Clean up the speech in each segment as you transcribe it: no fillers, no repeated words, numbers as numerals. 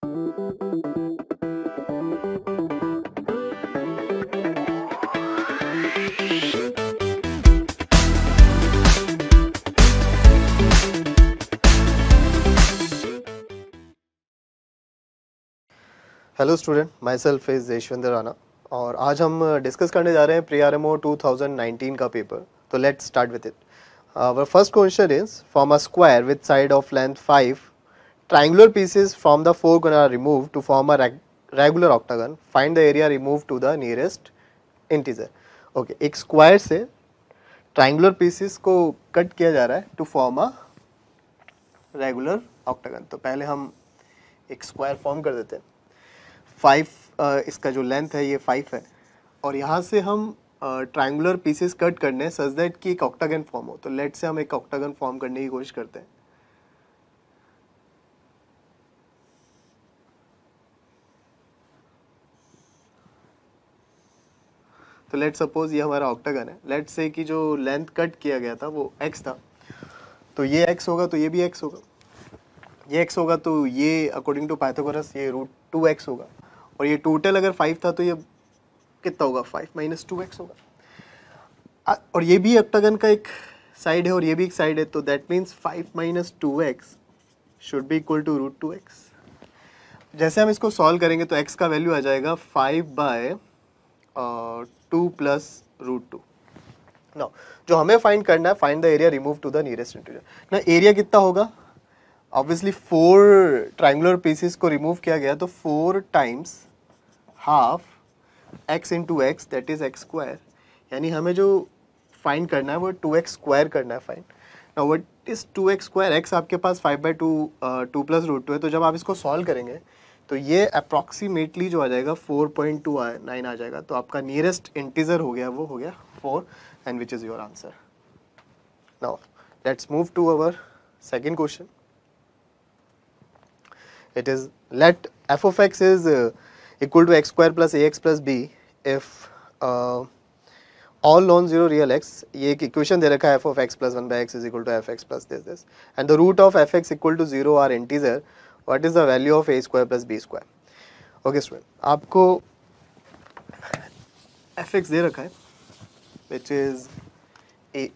Hello student, myself is Yashvinder Rana और आज हम डिस्कस करने जा रहे हैं PRMO 2019 का पेपर. तो let's start with it. Our first question is form a square with side of length 5. Triangular pieces from the four corner are removed to form a regular octagon. Find the area remove to the nearest integer. Okay, एक square से triangular pieces को cut किया जा रहा है to form a regular octagon. तो पहले हम एक स्क्वायर फॉर्म कर देते हैं. 5 इसका जो लेंथ है ये 5 है और यहाँ से हम ट्रायंगुलर पीसेस कट करने हैं सच दैट कि एक ऑक्टागन फॉर्म हो. तो लेट से हम एक ऑक्टागन फॉर्म करने की कोशिश करते हैं. तो लेट सपोज ये हमारा ऑक्टागन है. लेट से कि जो लेंथ कट किया गया था वो x था, तो ये x होगा तो ये भी x होगा. ये x होगा तो ये अकॉर्डिंग टू पाइथागोरस ये √2x होगा. और ये टोटल अगर 5 था तो ये कितना होगा, 5 - 2x होगा. और ये भी ऑक्टागन का एक साइड है और ये भी एक साइड है. तो that means 5 - 2x should be equal to √2x. जैसे हम इसको सॉल्व करेंगे तो x का वैल्यू आ जाएगा 5/2 + √2. नाउ जो हमें फाइंड करना है, find the area remove to the nearest integer. ना एरिया कितना होगा, ऑब्वियसली 4 ट्रायंगुलर पीसेस को रिमूव किया गया तो 4 times half x into x that is x square. यानी हमें जो फाइंड करना है वो 2x स्क्वायर करना है find. Now what is 2x square. x आपके पास 5/2 2 + √2 है. तो जब आप इसको सॉल्व करेंगे तो ये अप्रॉक्सीमेटली जो आ जाएगा 4.29 आ जाएगा. तो आपका नियरेस्ट इंटीजर हो गया, वो हो गया 4 and which is your answer. Now let's move to our second question. It is let f of x is equal to x square plus ax plus b if all non-zero real x. ये एक equation दे रखा है f of x plus 1/x is equal to fx plus this and the root of fx equal to 0 are integer. What is the value of a square plus b square? Okay student, आपको fx दे रखा है which is a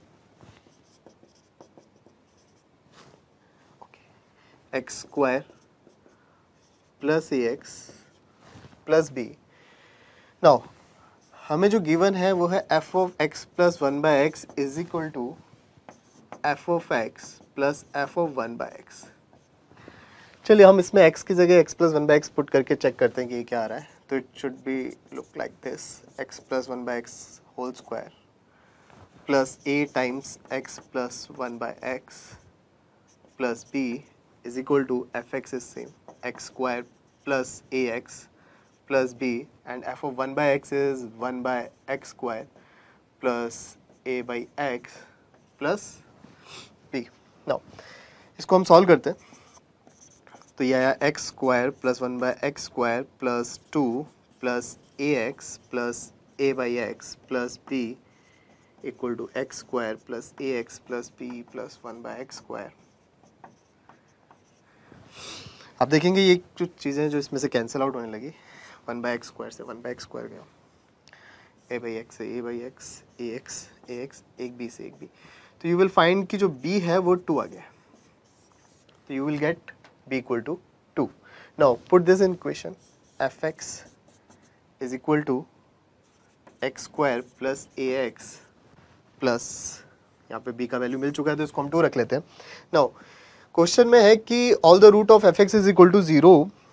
x square plus ax plus b. Now हमें जो given है वो है f of x plus 1/x is equal to f of x plus f of 1/x. चलिए हम इसमें x की जगह x plus 1/x पुट करके चेक करते हैं कि ये क्या आ रहा है. तो it should be look like this, x plus 1/x whole square plus a times x plus 1/x plus b is equal to fx is same x square plus ax plus b and f of 1/x is 1/x square plus a/x plus b. Now इसको हम solve करते हैं. तो ये आया x square plus 1/x square plus 2 plus ax plus a/x plus b equal to x square plus ax plus b plus 1/x square. आप देखेंगे ये जो चीज़ें जो इसमें से कैंसिल आउट होने लगी. 1/x स्क्वायर से 1/x स्क्वायर गया, a/x से a/x, ax एक b से एक b. तो यू विल फाइंड कि जो b है वो 2 आ गया. तो you will get b equal to 2. Now put this in equation. fx is equal to x square plus ax plus, यहाँ पे b का वैल्यू मिल चुका है तो इसको हम 2 रख लेते हैं. नाउ क्वेश्चन में है कि all the root of fx is equal to 0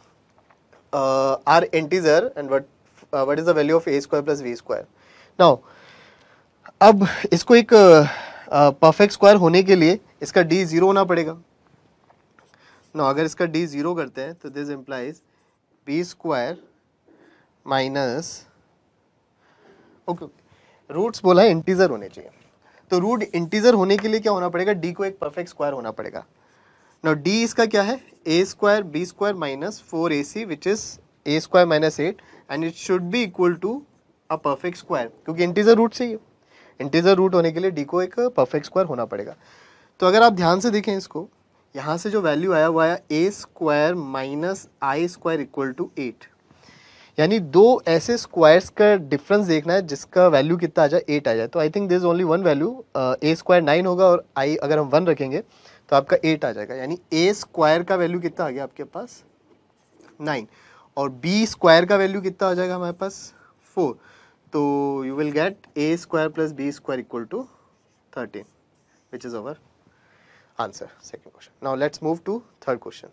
are integer and what is the value of a square plus b square. Now अब इसको एक परफेक्ट स्क्वायर होने के लिए इसका d 0 होना पड़ेगा. नाउ अगर इसका d 0 करते हैं तो this implies b square minus, okay roots बोला है इंटीजर होने चाहिए. तो रूट इंटीजर होने के लिए क्या होना पड़ेगा, d को एक परफेक्ट स्क्वायर होना पड़ेगा. नाउ d इसका क्या है, a square b square minus 4ac which is a square minus 8 and it should be equal to a perfect square क्योंकि इंटीजर रूट चाहिए. इंटीजर रूट होने के लिए d को एक परफेक्ट स्क्वायर होना पड़ेगा. तो अगर आप ध्यान से देखें इसको, यहाँ से जो वैल्यू आया वो आया a square minus i square equal to 8, यानी दो ऐसे स्क्वायर्स का डिफरेंस देखना है जिसका वैल्यू कितना आ जाए 8 आ जाए। तो I think this only one value, a square 9 होगा और आई अगर हम 1 रखेंगे तो आपका 8 आ जाएगा, यानी ए स्क्वायर का वैल्यू कितना आ गया आपके पास 9 और बी स्क्वायर का वैल्यू कितना आ जाएगा हमारे पास 4। तो you will get a square plus b square equal to 13 which is our answer, second question. Now let's move to third question.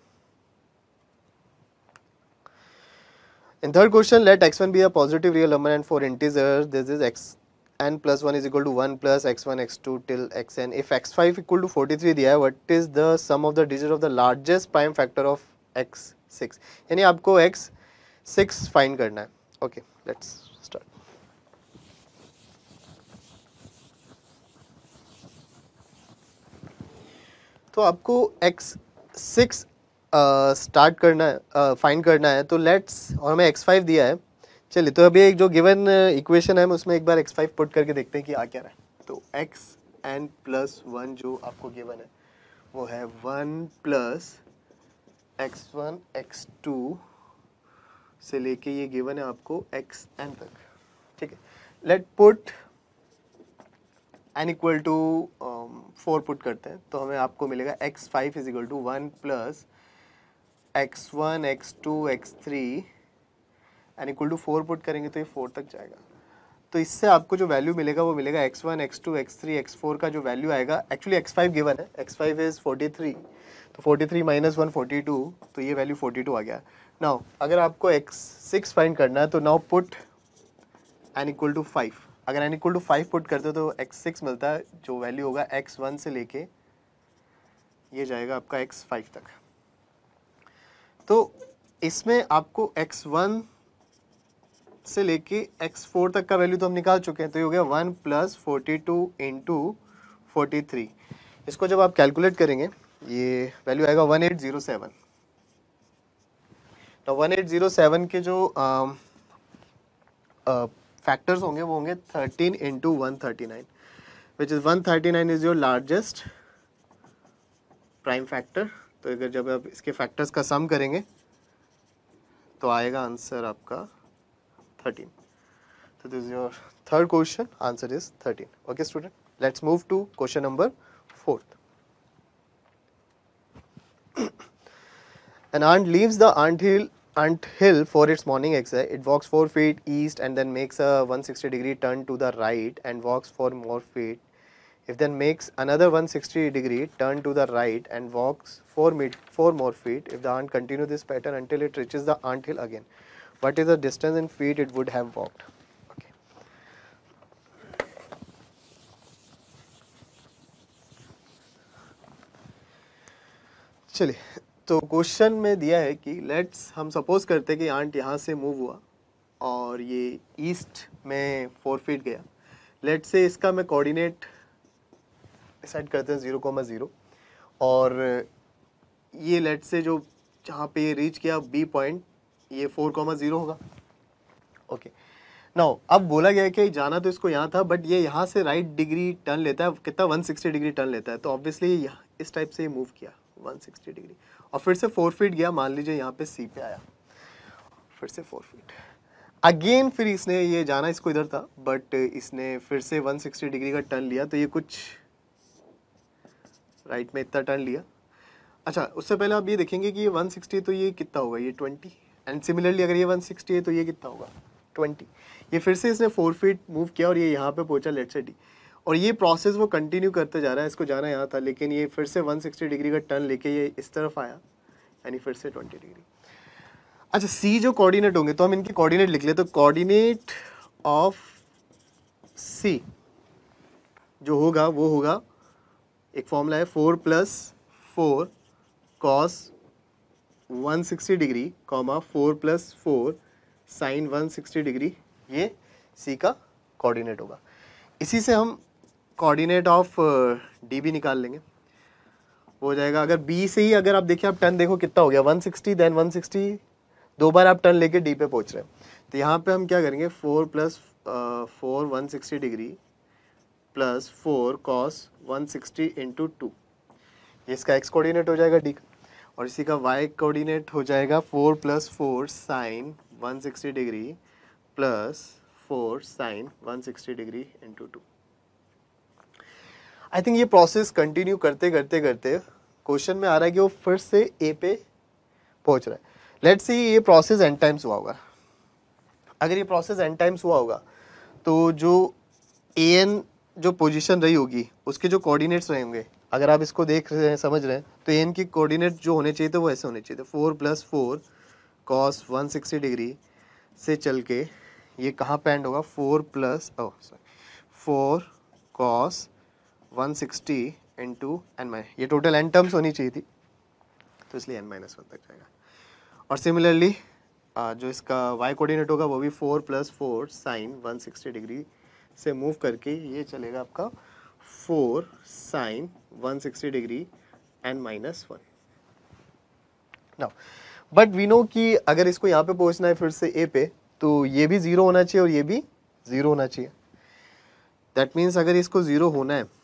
In third question, let x1 be a positive real number and for integers this is xn plus 1 is equal to 1 plus x1 x2 till xn. If x5 equal to 43 दिया है, what is the sum of the digit of the largest prime factor of x6? यानी आपको x6 find करना है. Okay, let's start. तो आपको x6 start करना है, फाइंड करना है. तो लेट्स, और हमें x5 दिया है. चलिए, तो अभी एक जो गिवन इक्वेशन है उसमें एक बार x5 पुट करके देखते हैं कि आ क्या रहा है. तो xn प्लस 1 जो आपको गिवन है वो है 1 प्लस x1 x2 से लेके ये गिवन है आपको xn तक. ठीक है, let put n equal to 4 put करते हैं. तो हमें आपको मिलेगा x5 is equal to 1 plus x1 x2 x3 n equal to 4 put करेंगे तो ये 4 तक जाएगा. तो इससे आपको जो वैल्यू मिलेगा वो मिलेगा x1 x2 x3 x4 का जो वैल्यू आएगा. एक्चुअली x5 गिवन है, x5 इज 43, तो 43 माइनस 1 42, तो ये वैल्यू 42 आ गया. नाउ अगर आपको x6 फाइंड करना है तो now put n equal to 5. अगर n इक्वल टू 5 पुट करते हो तो x6 मिलता है, जो वैल्यू होगा x1 से लेके ये जाएगा आपका x5 तक. तो इसमें आपको x1 से लेके x4 तक का वैल्यू तो हम निकाल चुके हैं. तो ये हो गया 1 प्लस 42 इंटू 43. इसको जब आप कैलकुलेट करेंगे ये वैल्यू आएगा 1807. तो 1807 के जो फैक्टर्स होंगे वो होंगे 13 into 139 which is 139 is your largest prime factor. तो अगर जब आप इसके फैक्टर्स का सम करेंगे तो आएगा आंसर आपका 13. So this is your third question. Answer is 13. Okay, student. Let's move to question number 4th. An ant leaves the ant hill for its morning exercise. It walks 4 feet east and then makes a 160-degree turn to the right and walks 4 more feet. If then makes another 160-degree turn to the right and walks 4 more feet. If the ant continue this pattern until it reaches the ant hill again, what is the distance in feet it would have walked? Okay. चलिए, तो question में दिया है कि let's हम suppose करते हैं कि आंट यहाँ से मूव हुआ और ये ईस्ट में 4 फीट गया. लेट्स से इसका मैं कोऑर्डिनेट डिसाइड करते हैं 0,0 और ये लेट्स से जो जहाँ पे ये रीच किया बी पॉइंट ये 4,0 होगा. ओके, नाउ अब बोला गया है कि जाना तो इसको यहाँ था बट ये यहाँ से राइट डिग्री टर्न लेता है. कितना 160 डिग्री टर्न लेता है. तो ऑब्वियसली इस टाइप से मूव किया 160 डिग्री और फिर से 4 फीट गया. मान लीजिए यहाँ पे सी पे आया, फिर से 4 फीट अगेन. फिर इसने ये जाना इसको इधर था बट इसने फिर से 160 डिग्री का टर्न लिया. तो ये कुछ राइट में इतना टर्न लिया. अच्छा, उससे पहले आप ये देखेंगे कि ये 160 तो ये कितना होगा, ये 20. एंड सिमिलरली अगर ये 160 है तो ये कितना होगा 20. ये फिर से इसने 4 फीट मूव किया और ये यहाँ पे पहुंचा लेट्स से डी. और ये प्रोसेस वो कंटिन्यू करते जा रहा है. इसको जाना यहाँ था लेकिन ये फिर से 160 डिग्री का टर्न लेके ये इस तरफ आया यानी फिर से 20 डिग्री. अच्छा, सी जो कोऑर्डिनेट होंगे तो हम इनके कोऑर्डिनेट लिख ले. तो कोऑर्डिनेट ऑफ सी जो होगा वो होगा, एक फॉर्मूला है 4 plus 4 cos 160 degree comma 4 plus 4 sine 160 degree. ये सी का कोऑर्डिनेट होगा. इसी से हम कोऑर्डिनेट ऑफ डी भी निकाल लेंगे. हो जाएगा अगर बी से ही अगर आप देखिए, आप टर्न देखो कितना हो गया 160 देन 160, 2 बार आप टर्न लेके डी पे पहुंच रहे हैं. तो यहाँ पे हम क्या करेंगे 4 plus 4 160 degree plus 4 cos 160 into 2. ये इसका x कोऑर्डिनेट हो जाएगा d का, और इसी का y कोऑर्डिनेट हो जाएगा 4 + 4 sin 160 degree plus 4 sin 160 degree into 2। I think ये प्रोसेस कंटिन्यू करते करते करते क्वेश्चन में आ रहा है कि वो फिर से ए पे पहुंच रहा है। लेट्स सी ये प्रोसेस n टाइम्स हुआ होगा। अगर ये प्रोसेस n टाइम्स हुआ होगा तो जो an जो पोजीशन रही होगी उसके जो कोऑर्डिनेट्स रहे होंगे, अगर आप इसको देख रहे हैं समझ रहे हैं, तो an की कोऑर्डिनेट जो होने चाहिए थे वो ऐसे होने चाहिए थे 4 + 4 cos 160 डिग्री से चल के ये कहाँ पे एंड होगा 4 cos 160 इंटू n, ये टोटल n टर्म्स होनी चाहिए थी तो इसलिए n - 1 तक जाएगा। और सिमिलरली जो इसका y कोऑर्डिनेट होगा वो भी 4 + 4 sin 160 डिग्री से मूव करके ये चलेगा आपका 4 sin 160 degree n - 1। Now but we know कि अगर इसको यहाँ पे पहुँचना है फिर से a पे, तो ये भी 0 होना चाहिए और ये भी 0 होना चाहिए। दैट मीन्स अगर इसको 0 होना है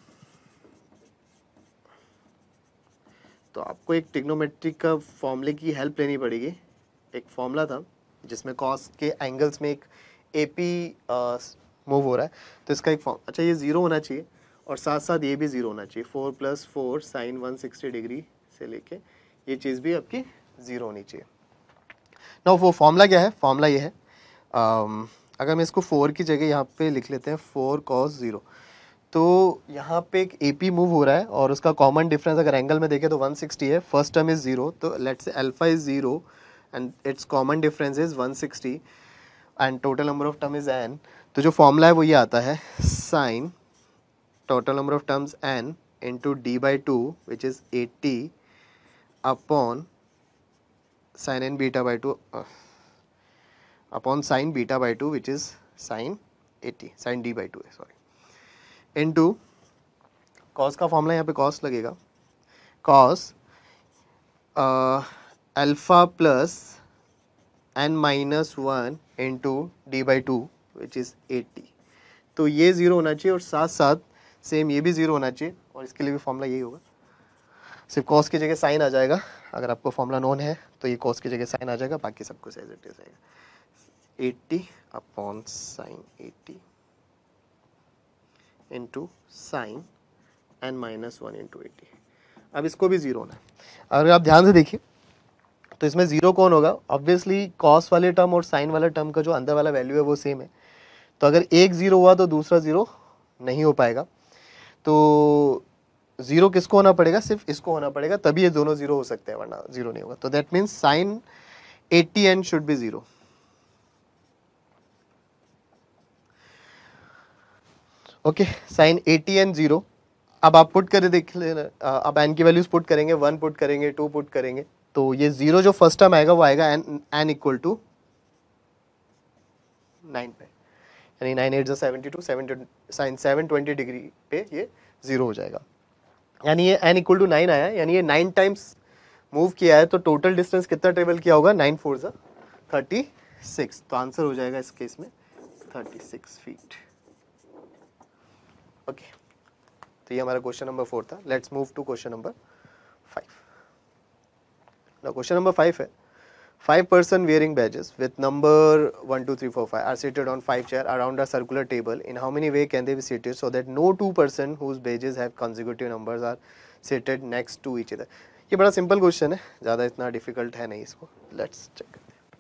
तो आपको एक ट्रिग्नोमेट्री का फॉर्मूले की हेल्प लेनी पड़ेगी। एक फॉर्मूला था जिसमें कॉस के एंगल्स में एक एपी मूव हो रहा है, तो इसका एक फॉर्म, अच्छा ये 0 होना चाहिए और साथ साथ ये भी 0 होना चाहिए। 4 + 4 sin 160 डिग्री से लेके ये चीज़ भी आपकी 0 होनी चाहिए। ना वो फॉर्मूला क्या है? फॉर्मूला ये है, अगर मैं इसको 4 की जगह यहाँ पे लिख लेते हैं 4 cos 0, तो यहाँ पे एक AP मूव हो रहा है और उसका कॉमन डिफरेंस अगर एंगल में देखें तो 160 है। फर्स्ट टर्म इज 0, तो let's say alpha is 0 and its common difference is 160 and total number of term is n। तो जो फॉर्मूला है वो ये आता है sine total number of terms n into d/2 which is 80 upon sine n β/2 upon sine β/2 which is sine 80 sine d/2 है, sorry, into cos का formula यहाँ पे कॉस लगेगा, cos alpha plus n - 1 into d/2 which is 80। तो ये 0 होना चाहिए और साथ साथ सेम ये भी 0 होना चाहिए और इसके लिए भी फॉर्मूला यही होगा, सिर्फ कॉस की जगह साइन आ जाएगा। अगर आपको फॉर्मूला नोन है तो ये कॉस की जगह साइन आ जाएगा, बाकी सब कुछ एज इट इज आएगा। 80 upon sine 80 into sine n - 1 into 80। अब इसको भी 0 होना है। अगर आप ध्यान से देखिए तो इसमें 0 कौन होगा? ऑब्वियसली कॉस वाले टर्म और साइन वाले टर्म का जो अंदर वाला वैल्यू है वो सेम है, तो अगर एक 0 हुआ तो दूसरा 0 नहीं हो पाएगा। तो 0 किसको होना पड़ेगा? सिर्फ इसको होना पड़ेगा, तभी ये दोनों 0 हो सकते हैं, वरना 0 नहीं होगा। तो that means sine 80n should be 0। Okay, sine 80n 0। अब आप पुट करके देख लेना, अब n की वैल्यूज पुट करेंगे, 1 पुट करेंगे, 2 पुट करेंगे, तो ये 0 जो फर्स्ट टर्म आएगा वो आएगा n = 9 पे, यानी 9 8 72, साइन 720 डिग्री पे ये 0 हो जाएगा। यानी ये n = 9 आया, यानी ये 9 टाइम्स मूव किया है, तो टोटल डिस्टेंस कितना ट्रेवल किया होगा? 9 4 36। तो आंसर हो जाएगा इस केस में 36 फीट। ओके, तो ये हमारा क्वेश्चन नंबर 4 था। Let's move to question number 5। Now question number 5 है, 5 person wearing badges with number 1 2 3 4 5 are seated on 5 chairs around a circular table. In how many way can they be seated so that no 2 person whose badges have consecutive numbers are seated next to each other? ये बड़ा simple question है, ज़्यादा इतना difficult है नहीं इसको। Let's check.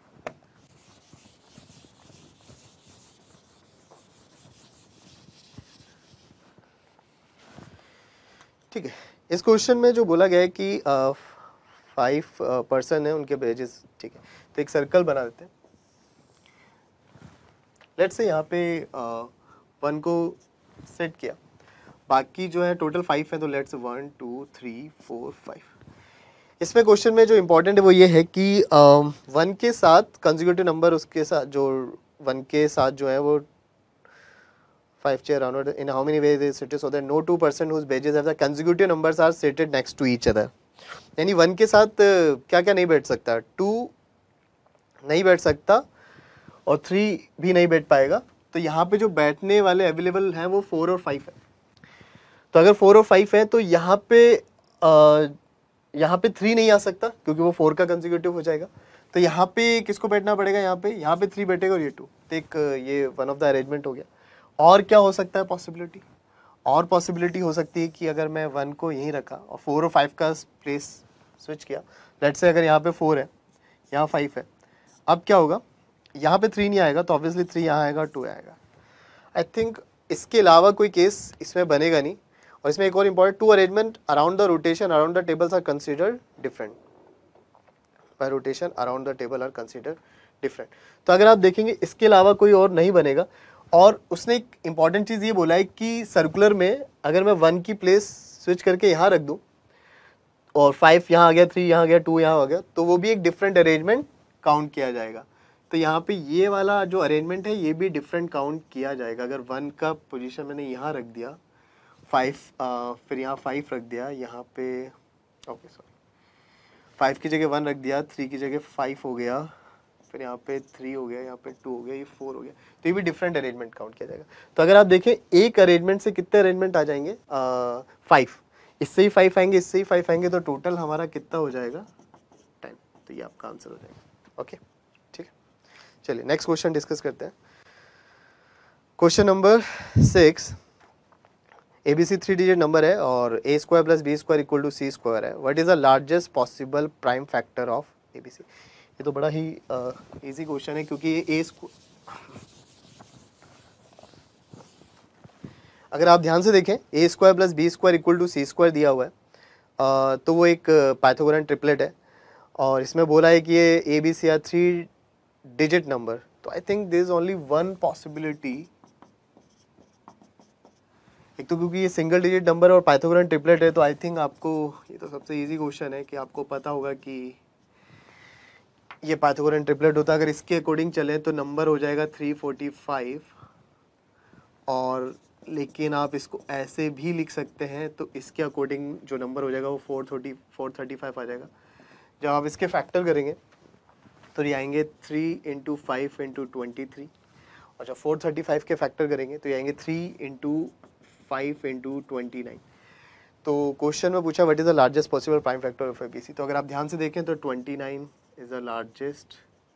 ठीक है, इस क्वेश्चन में जो बोला गया है कि 5 पर्सन है, उनके बेजेस, ठीक है, तो एक सर्कल बना देते हैं। लेट्स से यहाँ पे 1 को सेट किया, बाकी जो है टोटल 5 है, तो लेट्स 1 2 3 4 5। इसमें क्वेश्चन में जो इम्पोर्टेंट है वो ये है कि 1 के साथ कंसेक्यूटिव नंबर, उसके साथ जो 1 के साथ जो है वो 5 chair around in how many ways they seated so that no 2 person whose badges have the consecutive numbers are seated next to each other। यानी 1 के साथ क्या क्या नहीं बैठ सकता? 2 नहीं बैठ सकता और 3 भी नहीं बैठ पाएगा। तो यहाँ पे जो बैठने वाले अवेलेबल हैं वो 4 और 5 है। तो अगर 4 और 5 है तो यहाँ पे यहाँ पे 3 नहीं आ सकता क्योंकि वो 4 का कंसेक्यूटिव हो जाएगा, तो यहाँ पे किसको बैठना पड़ेगा, यहाँ पे 3 बैठेगा और ये 2, तो एक ये वन ऑफ द अरेंजमेंट हो गया। और क्या हो सकता है पॉसिबिलिटी, और पॉसिबिलिटी हो सकती है कि अगर मैं 1 को यहीं रखा और 4 और 5 का प्लेस स्विच किया, लेट्स से अगर यहाँ पे 4 है, यहाँ 5 है, अब क्या होगा, यहाँ पे 3 नहीं आएगा तो ऑब्वियसली 3 यहाँ आएगा, 2 आएगा। आई थिंक इसके अलावा कोई केस इसमें बनेगा नहीं। और इसमें एक और important, 2 arrangement around the rotation around the tables are considered different, by rotation around the table are considered different. तो अगर आप देखेंगे इसके अलावा कोई और नहीं बनेगा। और उसने एक इंपॉर्टेंट चीज़ ये बोला है कि सर्कुलर में अगर मैं 1 की प्लेस स्विच करके यहाँ रख दूँ और 5 यहाँ आ गया, 3 यहाँ आ गया, 2 यहाँ आ गया, तो वो भी एक डिफरेंट अरेंजमेंट काउंट किया जाएगा। तो यहाँ पे ये वाला जो अरेंजमेंट है ये भी डिफरेंट काउंट किया जाएगा। अगर 1 का पोजीशन मैंने यहाँ रख दिया, 5 फिर यहाँ 5 रख दिया, यहाँ पे ओके सॉरी 5 की जगह 1 रख दिया, 3 की जगह 5 हो गया, फिर यहाँ पे 3 हो गया, यहाँ पे 2 हो गया, ये 4 हो गया, तो ये भी डिफरेंट अरेंजमेंट काउंट किया जाएगा। तो अगर आप देखें एक अरेंजमेंट से कितने अरेंजमेंट आ जाएंगे, 5, इससे ही 5 आएंगे, इससे ही 5 आएंगे, तो टोटल हमारा कितना हो जाएगा, 10। तो ये आपका आंसर हो जाएगा। ओके ठीक है, चलिए नेक्स्ट क्वेश्चन डिस्कस करते हैं। Question number 6, ABC 3 digit number है और a square plus b square equal to c square है। What is the largest possible prime factor of ABC? ये तो बड़ा ही इजी क्वेश्चन है क्योंकि ये अगर आप ध्यान से देखें a square plus b square equal to c square दिया हुआ है, तो वो एक पाइथागोरन ट्रिपलेट है और इसमें बोला है कि ये ABC आर 3 डिजिट नंबर। तो I think there is only one possibility, एक तो क्योंकि ये सिंगल डिजिट नंबर और पाइथागोरन ट्रिपलेट है, तो आई थिंक आपको ये तो सबसे इजी क्वेश्चन है कि आपको पता होगा कि ये पाइथागोरन ट्रिपलेट होता है। अगर इसके अकॉर्डिंग चले तो नंबर हो जाएगा 345, और लेकिन आप इसको ऐसे भी लिख सकते हैं, तो इसके अकॉर्डिंग जो नंबर हो जाएगा वो 435 आ जाएगा। जब आप इसके फैक्टर करेंगे तो ये आएंगे 3 इंटू 5 इंटू 23, और जब 435 के फैक्टर करेंगे तो ये आएंगे 3 इंटू 5 इंटू 29। तो क्वेश्चन में पूछा what is the largest possible prime factor of ABC। तो अगर आप ध्यान से देखें तो 29 is the largest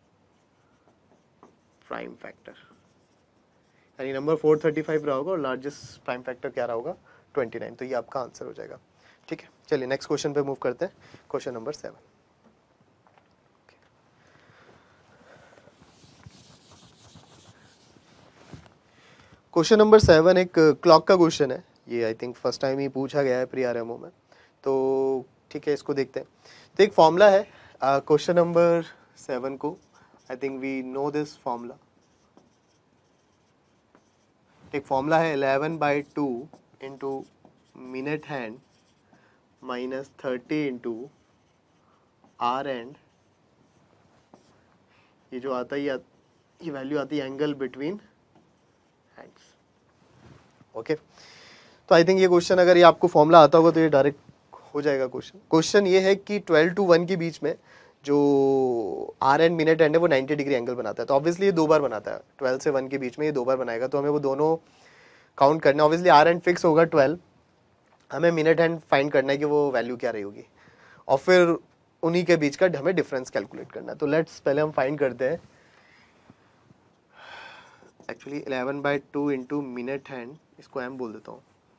prime factor, यानी नंबर 435 रहा होगा और लार्जेस्ट प्राइम फैक्टर क्या रहा होगा, 29। तो ये आपका आंसर हो जाएगा। ठीक है, चलिए नेक्स्ट क्वेश्चन पे मूव करते हैं। Question number 7। क्वेश्चन नंबर 7 एक क्लॉक का क्वेश्चन है। ये आई थिंक फर्स्ट टाइम ही पूछा गया है PRMO में, तो ठीक है इसको देखते हैं। तो एक फॉर्मूला है क्वेश्चन नंबर 7 को, I think we know this formula. एक फॉर्मूला है 11/2 into minute hand minus 30 into r and, ये जो आता है ये वैल्यू आती है एंगल बिटवीन हैंड्स। ओके, तो आई थिंक ये क्वेश्चन अगर ये आपको फॉर्मूला आता होगा तो ये डायरेक्ट हो जाएगा क्वेश्चन। क्वेश्चन ये है कि 12 to 1 के बीच में जो आर एंड मिनट एंड है वो 90 डिग्री एंगल बनाता है। तो ऑब्वियसली ये 2 बार बनाता है, 12 से 1 के बीच में ये 2 बार बनाएगा, तो हमें वो दोनों काउंट करना है। ऑब्वियसली आर एंड फिक्स होगा 12, हमें मिनट हैंड फाइंड करना है कि वो वैल्यू क्या रही होगी, और फिर उन्हीं के बीच का हमें डिफरेंस कैलकुलेट करना है। तो लेट्स पहले हम फाइंड करते हैं। एक्चुअली 11/2 इंटू मिनट हैंड, इसको एम बोल देता हूँ,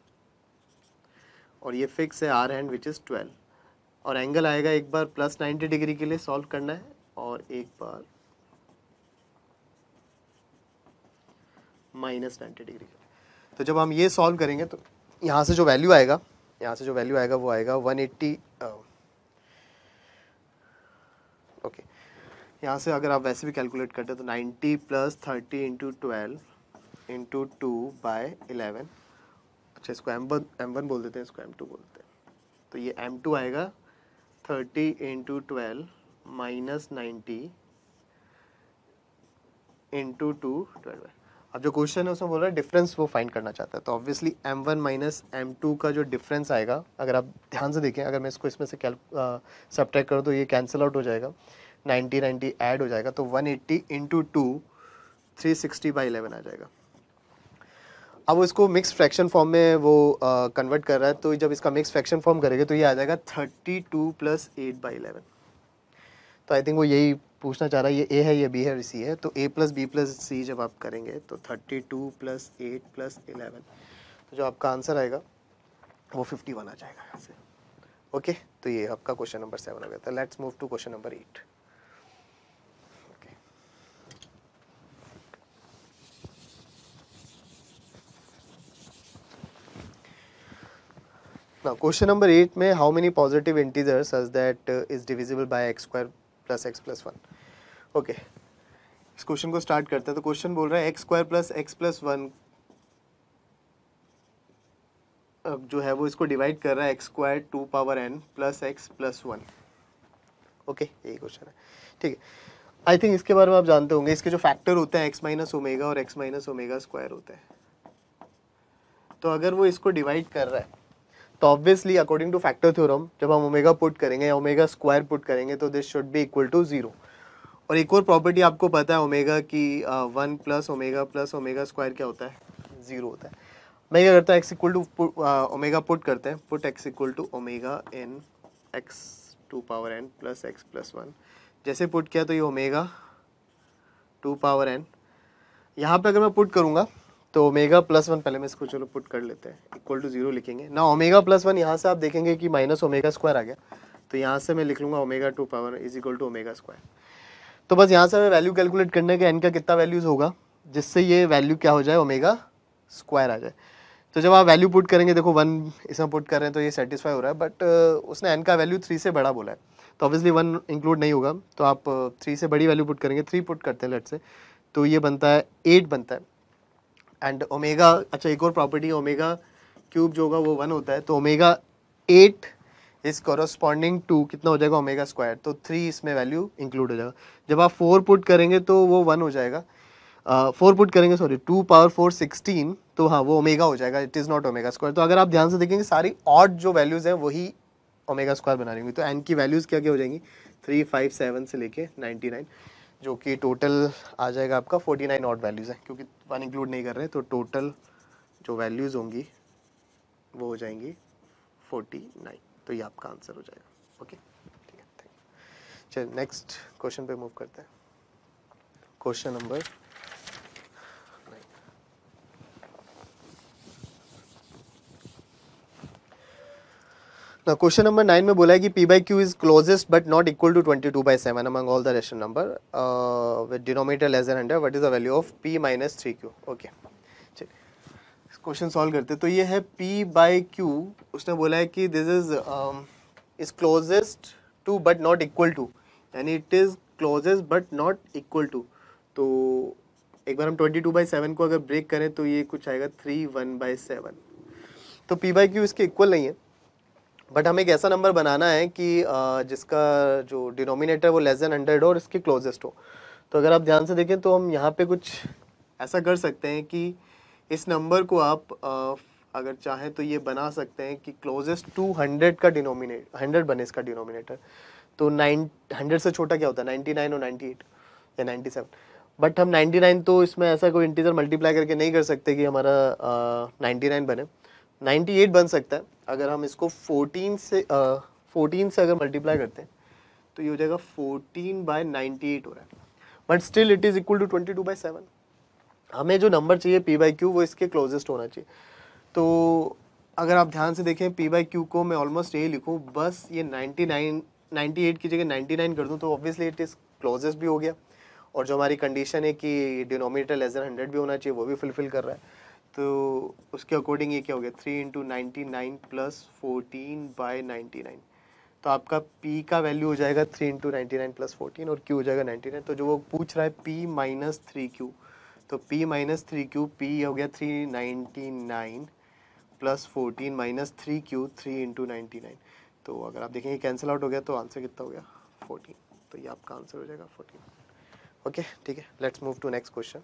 और ये फिक्स है आर हैंड विच इज़ 12, और एंगल आएगा एक बार प्लस 90 डिग्री के लिए सॉल्व करना है और एक बार माइनस 90 डिग्री। तो जब हम ये सॉल्व करेंगे तो यहाँ से जो वैल्यू आएगा, वो आएगा 180। ओके, यहाँ से अगर आप वैसे भी कैलकुलेट करते हैं तो 90 प्लस 30 इंटू 12 इंटू 2/11। अच्छा, इसको M1 बोल देते हैं, इसको M2 बोलते हैं। तो ये M2 आएगा 30 इंटू 12 माइनस 90 इंटू 2/12। अब जो क्वेश्चन है उसमें बोल रहा है डिफरेंस वो फाइंड करना चाहता है, तो ऑब्वियसली M1 माइनस M2 का जो डिफरेंस आएगा, अगर आप ध्यान से देखें, अगर मैं इसको इसमें से सब्ट्रैक्ट करूँ तो ये कैंसिल आउट हो जाएगा, 90 ऐड हो जाएगा, तो 180 इंटू 2 360/11 आ जाएगा। अब वो इसको मिक्स फ्रैक्शन फॉर्म में वो कन्वर्ट कर रहा है, तो जब इसका मिक्स फ्रैक्शन फॉर्म करेंगे तो ये आ जाएगा 32 + 8/11। तो आई थिंक वो यही पूछना चाह रहा है, ये ए है, ये बी है, सी है, तो a + b + c जब आप करेंगे तो 32 + 8 + 11, तो जो आपका आंसर आएगा वो 51 आ जाएगा यहाँ से। ओके, तो ये आपका क्वेश्चन नंबर 7 हो गया था। Let's move to question number 8। Now question number 8 में how many positive integers such that is divisible by x² + x + 1। Okay, इस क्वेश्चन को स्टार्ट करते हैं। तो क्वेश्चन बोल रहा है x² + x + 1 जो है वो इसको डिवाइड कर रहा है x² 2n + x + 1। ओके, यही क्वेश्चन है, ठीक है। आई थिंक इसके बारे में आप जानते होंगे, इसके जो फैक्टर होते हैं x - ओमेगा और x - ओमेगा स्क्वायर होते हैं। तो अगर वो इसको डिवाइड कर रहा है तो obviously according to factor theorem जब हम ओमेगा पुट करेंगे या ओमेगा स्क्वायर पुट करेंगे तो this should be equal to 0। और एक और प्रॉपर्टी आपको पता है ओमेगा की 1 + ओमेगा स्क्वायर क्या होता है, 0 होता है। मैं क्या करता हूँ, x equal to omega put करते हैं, put x equal to omega in x 2n + x + 1। जैसे पुट किया तो ये ओमेगा 2n, यहाँ पे अगर मैं पुट करूँगा तो ओमेगा +1, पहले मैं इसको चलो पुट कर लेते हैं, इक्वल टू 0 लिखेंगे ना। ओमेगा +1 यहाँ से आप देखेंगे कि माइनस ओमेगा स्क्वायर आ गया, तो यहाँ से मैं लिख लूँगा omega 2 is equal to omega square. तो बस यहाँ से हमें वैल्यू कैलकुलेट करने के n का कितना वैल्यूज़ होगा जिससे ये वैल्यू क्या हो जाए, ओमेगा स्क्वायर आ जाए। तो जब आप वैल्यू पुट करेंगे, देखो 1 इसमें पुट कर रहे हैं तो ये सेटिस्फाई हो रहा है, बट उसने n का वैल्यू 3 से बड़ा बोला है, तो ऑब्वियसली 1 इंक्लूड नहीं होगा। तो आप 3 से बड़ी वैल्यू पुट करेंगे, 3 पुट करते हैं लेट से, तो ये बनता है 8 बनता है। एंड ओमेगा, अच्छा एक और प्रॉपर्टी, ओमेगा क्यूब जो होगा वो 1 होता है, तो ओमेगा 8 इज कॉरस्पॉन्डिंग टू कितना हो जाएगा, ओमेगा स्क्वायर, तो 3 इसमें वैल्यू इंक्लूड हो जाएगा। जब आप 4 पुट करेंगे तो वो 1 हो जाएगा, 4 पुट करेंगे सॉरी 2 ^ 4 16, तो हाँ वो ओमेगा हो जाएगा, it is not omega square. तो अगर आप ध्यान से देखेंगे सारी ऑड जो वैल्यूज़ हैं वही ओमेगा स्क्वायर बना रही होंगी। तो एन की वैल्यूज़ क्या क्या हो जाएंगी, 3, 5, 7 से लेके 99, जो कि टोटल आ जाएगा आपका 49 ऑड वैल्यूज़ है, क्योंकि 1 इंक्लूड नहीं कर रहे, तो टोटल जो वैल्यूज़ होंगी वो हो जाएंगी 49। तो ये आपका आंसर हो जाएगा। ओके, ठीक है, थैंक यू। चलिए नेक्स्ट क्वेश्चन पे मूव करते हैं। Question number 9। ना क्वेश्चन नंबर 9 में बोला है कि p/q is closest but not equal to 22/7 among all the rational number with denominator less than 100, what is the value of p - 3q। Okay, चलिए question solve करते हैं। तो ये है p/q, उसने बोला है कि this is closest to but not equal to, यानी it is closest but not equal to. तो एक बार हम 22/7 को अगर ब्रेक करें तो ये कुछ आएगा 3/1/7। तो p/q इसके इक्वल नहीं है, बट हमें एक ऐसा नंबर बनाना है कि जिसका जो डिनोमिनेटर वो लेस देन 100 हो और इसके क्लोजेस्ट हो। तो अगर आप ध्यान से देखें तो हम यहाँ पे कुछ ऐसा कर सकते हैं कि इस नंबर को आप अगर चाहें तो ये बना सकते हैं कि क्लोजेस्ट टू 100 का डिनोमिनेटर 100 बने इसका डिनोमिनेटर। तो 100 से छोटा क्या होता है, 99 और 98 या 97। बट हम 99 तो इसमें ऐसा कोई इंटीजर मल्टीप्लाई करके नहीं कर सकते कि हमारा 99 बने। 98 बन सकता है अगर हम इसको 14 से अगर मल्टीप्लाई करते हैं तो ये हो जाएगा 14/98 हो रहा है, but still it is equal to 22/7। हमें जो नंबर चाहिए p/q वो इसके क्लोजेस्ट होना चाहिए। तो अगर आप ध्यान से देखें p/q को मैं ऑलमोस्ट यही लिखूँ, बस ये 98 की जगह 99 कर दूँ तो ऑब्वियसली इट इज़ क्लोजेस्ट भी हो गया, और जो हमारी कंडीशन है कि डिनोमिनेटर लेस देन 100 भी होना चाहिए वो भी फुलफिल कर रहा है। तो उसके अकॉर्डिंग ये क्या हो गया, 3 × 99 + 14/99। तो आपका p का वैल्यू हो जाएगा 3 × 99 + 14 और q हो जाएगा 99। तो जो वो पूछ रहा है p - 3q, तो p - 3q, p हो गया 399 + 14 - 3q, 3 × 99। तो अगर आप देखेंगे कैंसिल आउट हो गया तो आंसर कितना हो गया, 14। तो ये आपका आंसर हो जाएगा 14। ओके, ठीक है, let's move to next question.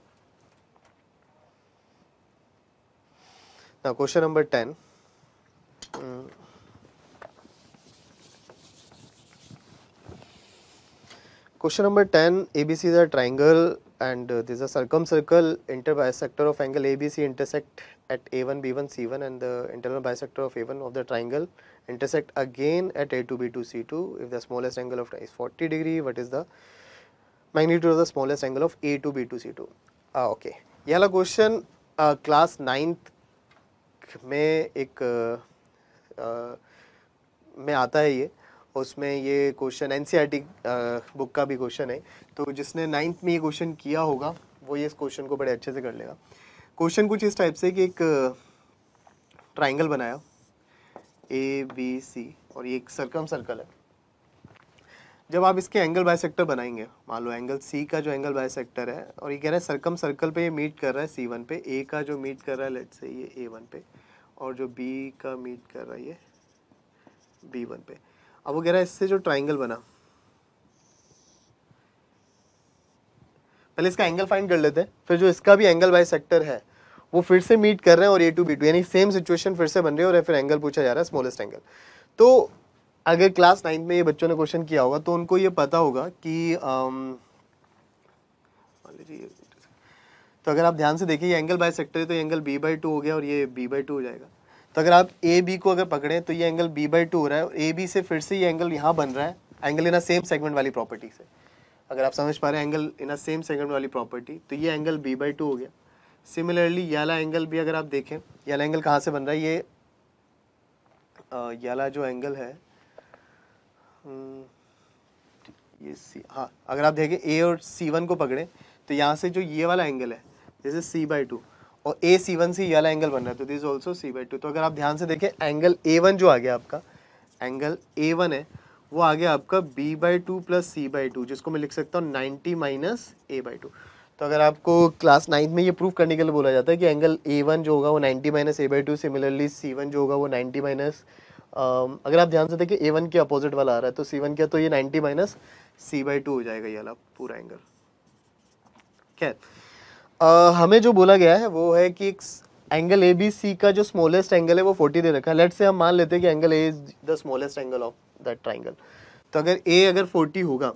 Now question number 10. Question number 10, ABC is a triangle and there's a circumcircle interbisector of angle ABC intersect at A1 B1 C1 and the internal bisector of A1 of the triangle intersect again at A2 B2 C2 if the smallest angle of is 40 degree. What is the magnitude of the smallest angle of A2 B2 C2? Okay, ये वाला question class 9th में एक में आता है ये, उसमें ये क्वेश्चन एनसीईआरटी बुक का भी क्वेश्चन है, तो जिसने 9th में ये क्वेश्चन किया होगा वो ये इस क्वेश्चन को बड़े अच्छे से कर लेगा। क्वेश्चन कुछ इस टाइप से कि एक ट्राइंगल बनाया ए बी सी और ये एक सर्कल है। जब आप इसके एंगल बाइसेक्टर बनाएंगे, मान लो एंगल सी का जो एंगल बाइसेक्टर है और ये कह रहा है सर्कल पे ये मीट कर रहा है C1 पे, ए का जो मीट कर रहा है लेट्स से ये A1 पे और जो बी का मीट कर रहा है ये B1 पे। अब वो कह रहा है इससे जो ट्राइंगल बना, पहले इसका एंगल फाइंड कर लेते हैं, फिर जो इसका भी एंगल बाइसेक्टर है वो फिर से मीट कर रहे हैं और A2 B2 यानी सेम सिचुएशन फिर से बन रही है और फिर एंगल पूछा जा रहा है स्मॉलेस्ट एंगल। तो अगर क्लास 9 में ये बच्चों ने क्वेश्चन किया होगा तो उनको ये पता होगा कि मान लीजिए, तो अगर आप ध्यान से देखिए ये एंगल बाइसेक्टर है तो ये एंगल B/2 हो गया और ये B/2 हो जाएगा। तो अगर आप ए बी को अगर पकड़ें तो ये एंगल B/2 हो रहा है और ए बी से फिर से ये एंगल यहाँ बन रहा है, angle in a same segment वाली प्रॉपर्टी से। अगर आप समझ पा रहे हैं angle in a same segment वाली प्रॉपर्टी, तो ये एंगल B/2 हो गया। सिमिलरली ये वाला एंगल भी अगर आप देखें, ये वाला एंगल कहाँ से बन रहा है, ये वाला जो एंगल है ये सी, हाँ अगर आप देखें ए और C1 को पकड़ें तो यहाँ से जो ये वाला एंगल है जैसे C/2 और ए C1 से ये वाला एंगल बन रहा है तो दिस ऑल्सो C/2। तो अगर आप ध्यान से देखें एंगल A1 जो आ गया आपका, एंगल A1 है वो आ गया आपका B/2 प्लस C/2, जिसको मैं लिख सकता हूँ 90 माइनस A/2। तो अगर आपको क्लास 9 में ये प्रूफ करने के लिए बोला जाता है कि एंगल A1 जो होगा वो 90 माइनस A/2, सिमिलरली C1 जो होगा वो 90 माइनस, अगर आप ध्यान से देखें A1 के अपोजिट वाला आ रहा है तो C1 क्या, तो ये 90 माइनस C/2 हो जाएगा ये वाला पूरा एंगल। क्या हमें जो बोला गया है वो है कि एंगल ABC का जो स्मॉलेस्ट एंगल है वो 40 दे रखा है। लेट्स से हम मान लेते हैं कि angle A is the smallest angle of that triangle. तो अगर A अगर 40 होगा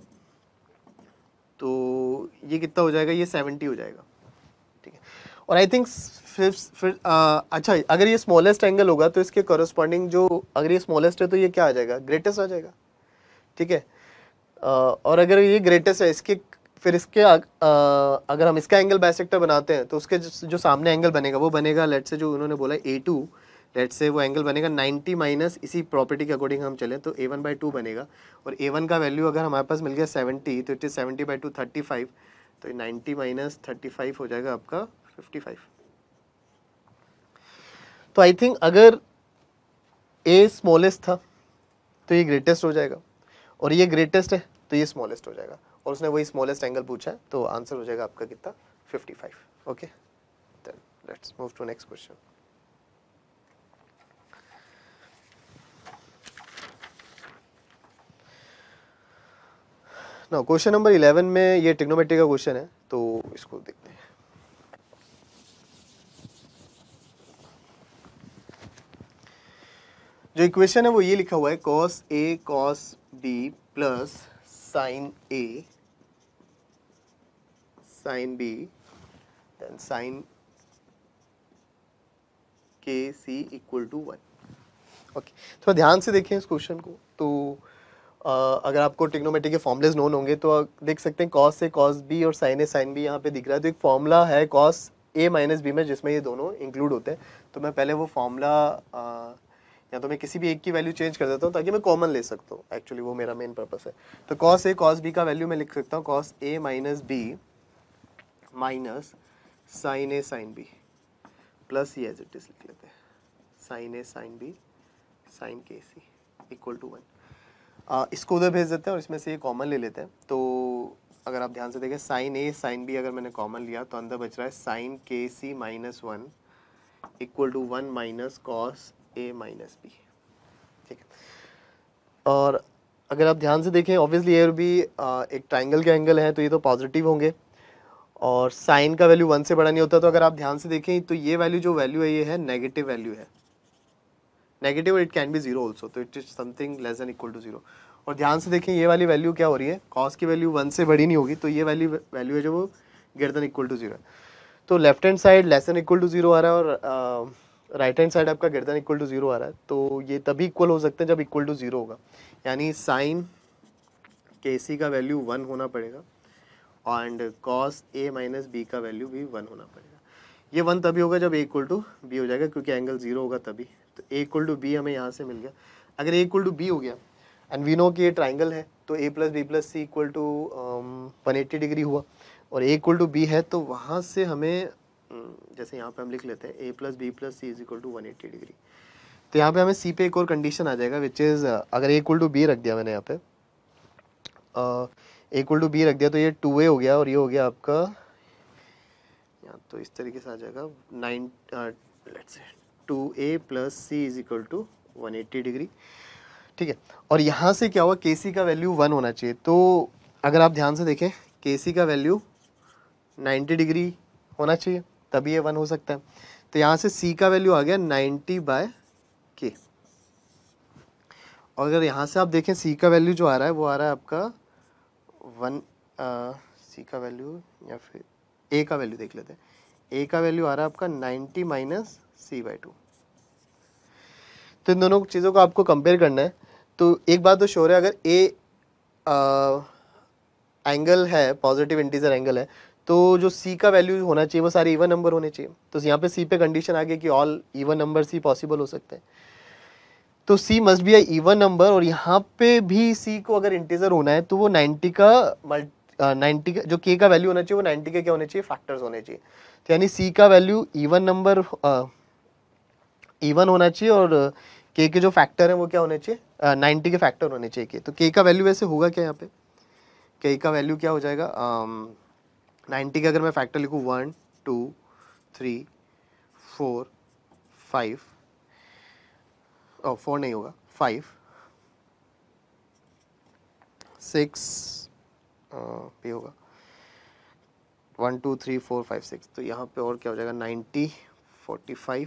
तो ये कितना हो जाएगा, ये 70 हो जाएगा, ठीक है। और आई थिंक फिर अच्छा अगर ये स्मॉलेस्ट एंगल होगा तो इसके कॉरस्पॉन्डिंग जो, अगर ये स्मॉलेस्ट है तो ये क्या आ जाएगा, ग्रेटेस्ट आ जाएगा, ठीक है। और अगर ये ग्रेटेस्ट है इसके, फिर इसके अगर हम इसका एंगल बाइसेक्टर बनाते हैं तो उसके जो सामने एंगल बनेगा वो बनेगा लेट्स से जो उन्होंने बोला A2, लेट्स से वो एंगल बनेगा 90 माइनस, इसी प्रॉपर्टी के अकॉर्डिंग हम चलें तो A1/2 बनेगा और A1 का वैल्यू अगर हमारे पास मिल गया 70 तो इट इज 70/2 35, तो 90 माइनस 35 हो जाएगा आपका 55। तो आई थिंक अगर A स्मॉलेस्ट था तो ये ग्रेटेस्ट हो जाएगा और ये ग्रेटेस्ट है तो ये स्मॉलेस्ट हो जाएगा और उसने वही स्मॉलेस्ट एंगल पूछा है तो आंसर हो जाएगा आपका कितना, 55। Okay, then let's move to next question. Now question number 11 में ये ट्रिग्नोमेट्री का क्वेश्चन है तो इसको देखते हैं। जो इक्वेशन है वो ये लिखा हुआ है cos A cos B plus sin A sin B then sin KC equal to 1। Okay, थोड़ा ध्यान से देखें इस क्वेश्चन को। तो अगर आपको ट्रिग्नोमेट्री के फॉर्मूलेज नोन होंगे तो देख सकते हैं cos A cos B और sin A sin B यहाँ पे दिख रहा है। तो एक फॉर्मूला है cos A माइनस B में जिसमें ये दोनों इंक्लूड होते हैं। तो मैं पहले वो फॉर्मूला या तो मैं किसी भी एक की वैल्यू चेंज कर देता हूँ ताकि मैं कॉमन ले सकता हूँ, एक्चुअली वो मेरा मेन पर्पस है। तो cos A cos B का वैल्यू मैं लिख सकता हूँ cos A minus B minus sin A sin B plus ये एज इट इज लिख लेते हैं sin A sin B sin KC equal to 1। इसको उधर भेज देते हैं और इसमें से ये कॉमन ले लेते हैं। तो अगर आप ध्यान से देखें sin A sin B अगर मैंने कॉमन लिया तो अंदर बच रहा है sin KC minus 1 equal to 1 minus cos A minus B, ठीक है। और अगर आप ध्यान से देखें ऑब्वियसली ये भी एक ट्राइंगल के एंगल है तो ये तो पॉजिटिव होंगे और साइन का वैल्यू 1 से बड़ा नहीं होता। तो अगर आप ध्यान से देखें तो ये वैल्यू जो वैल्यू है ये है नेगेटिव वैल्यू है, negative, it can be 0 also, तो it is something less than equal to 0। और ध्यान से देखें ये वाली वैल्यू क्या हो रही है, कॉस की वैल्यू 1 से बड़ी नहीं होगी तो ये वैल्यू है जो वो ग्रेटर इक्वल टू 0 है। तो left hand side less than equal to 0 आ रहा है और राइट हैंड साइड आपका ग्रेटर इक्वल टू 0 आ रहा है। तो ये तभी इक्वल हो सकते हैं जब इक्वल टू 0 होगा, यानी साइन के सी का वैल्यू 1 होना पड़ेगा and cos A minus B का वैल्यू भी 1 होना पड़ेगा। ये 1 तभी होगा जब ए इक्वल टू बी हो जाएगा, क्योंकि एंगल 0 होगा तभी। तो ए इक्वल टू बी हमें यहाँ से मिल गया। अगर ए इक्वल टू बी हो गया एंड वी नो कि ये ट्राइंगल है, तो A plus B plus C equal to 180 degree हुआ, और ए इक्वल टू बी है तो वहाँ से हमें जैसे यहाँ पे हम लिख लेते हैं A plus B plus C is equal to 180 degree. तो यहाँ पे हमें सी पे एक और कंडीशन आ जाएगा विच इज़, अगर ए इक्वल टू बी रख दिया मैंने यहाँ पे, ए इक्वल टू बी रख दिया तो ये 2a हो गया और ये हो गया आपका, यहाँ तो इस तरीके से आ जाएगा 2a plus C is equal to 180 degree. ठीक है, और यहाँ से क्या हुआ, के सी का वैल्यू 1 होना चाहिए। तो अगर आप ध्यान से देखें के सी का वैल्यू 90 डिग्री होना चाहिए, तभी ये 1 हो सकता है। तो यहाँ से सी का वैल्यू आ गया 90/k। और अगर यहाँ से आप देखें सी का वैल्यू जो आ रहा है वो आ रहा है आपका 1, सी का वैल्यू या फिर ए का वैल्यू देख लेते हैं। ए का वैल्यू आ रहा है आपका 90 माइनस c/2। तो इन दोनों चीज़ों को आपको कंपेयर करना है। तो एक बात तो श्योर है, अगर ए एंगल है, पॉजिटिव इंटीजर एंगल है, तो जो सी का वैल्यू होना चाहिए वो सारे इवन नंबर होने चाहिए। तो यहाँ पे सी पे कंडीशन आ गई कि all even number C possible हो सकते हैं। तो C must be a even number, और यहाँ पे भी सी को अगर इंटीजर होना है तो वो 90 का 90 का जो के का वैल्यू होना चाहिए वो 90 के क्या होने चाहिए, फैक्टर्स होने चाहिए। तो यानी सी का वैल्यू इवन नंबर इवन होना चाहिए, और के जो फैक्टर है वो क्या होने चाहिए, 90 के फैक्टर होने चाहिए के। तो के का वैल्यू वैसे होगा क्या यहाँ पे, के का वैल्यू क्या हो जाएगा, 90 का अगर मैं फैक्टर लिखूँ 1 2 3 4 5, 4 नहीं होगा, 5 6 भी होगा, 1 2 3 4 5 6। तो यहाँ पे और क्या हो जाएगा, 90 45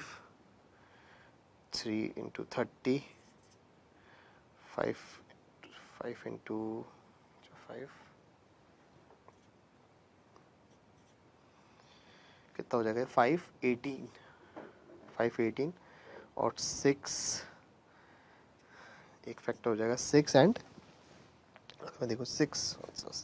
3 इंटू 30 5 इंटू 5 कितना हो जाएगा, 5 18 और 6 एक फैक्टर हो जाएगा 6 एंड मैं देखो 6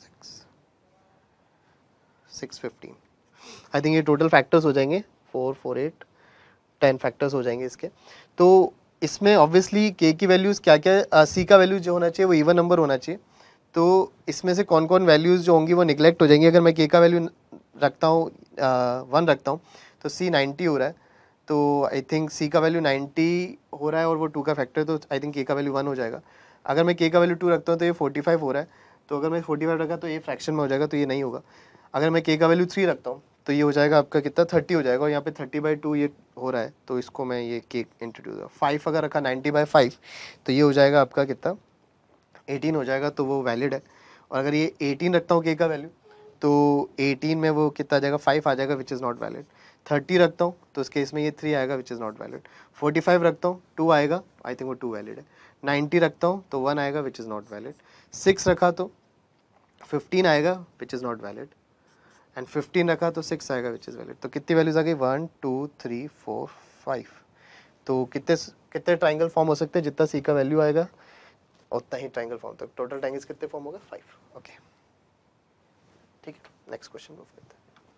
15। आई थिंक ये टोटल फैक्टर्स हो जाएंगे 4 4 8 10 फैक्टर्स हो जाएंगे इसके। तो इसमें ऑब्वियसली के की वैल्यूज़ क्या क्या, सी का वैल्यू जो होना चाहिए वो इवन नंबर होना चाहिए। तो इसमें से कौन कौन वैल्यूज़ जो होंगी वो निगलेक्ट हो जाएंगी। अगर मैं के का वैल्यू रखता हूँ 1 रखता हूँ तो सी 90 हो रहा है, तो आई थिंक सी का वैल्यू 90 हो रहा है और वो 2 का फैक्टर, तो आई थिंक के का वैल्यू 1 हो जाएगा। अगर मैं के का वैल्यू 2 रखता हूँ तो ये 45 हो रहा है, तो अगर मैं 45 रखा तो ये फ्रैक्शन में हो जाएगा, तो ये नहीं होगा। अगर मैं के का वैल्यू 3 रखता हूँ तो ये हो जाएगा आपका कितना, 30 हो जाएगा, और यहाँ पे 30/2 ये हो रहा है, तो इसको मैं ये के इंट्रोड्यूस 5 अगर रखा 90/5 तो ये हो जाएगा आपका कितना, 18 हो जाएगा, तो वो वैलिड है। और अगर ये 18 रखता हूँ के का वैल्यू तो 18 में वो कितना आ जाएगा, 5 आ जाएगा, विच इज़ नॉट वैलिड। 30 रखता हूँ तो उसके इसमें ये 3 आएगा, विच इज़ नॉट वैलिड। 45 रखता हूँ 2 आएगा, आई थिंक वो 2 वैलिड है। 90 रखता हूँ तो 1 आएगा, विच इज़ नॉट वैलिड। 6 रखा तो 15 आएगा, which is not valid. And 15 रखा तो 6 आएगा, विच इज़ वैलिड। तो कितनी वैल्यूज आ गई, 1 2 3 4 5। तो कितने ट्राइंगल फॉर्म हो सकते हैं, जितना सी का वैल्यू आएगा उतना ही ट्राइंगल फॉर्म। तो टोटल ट्राइंगल्स कितने फॉर्म होगा, 5। ओके ठीक है, नेक्स्ट क्वेश्चन मूव करते हैं।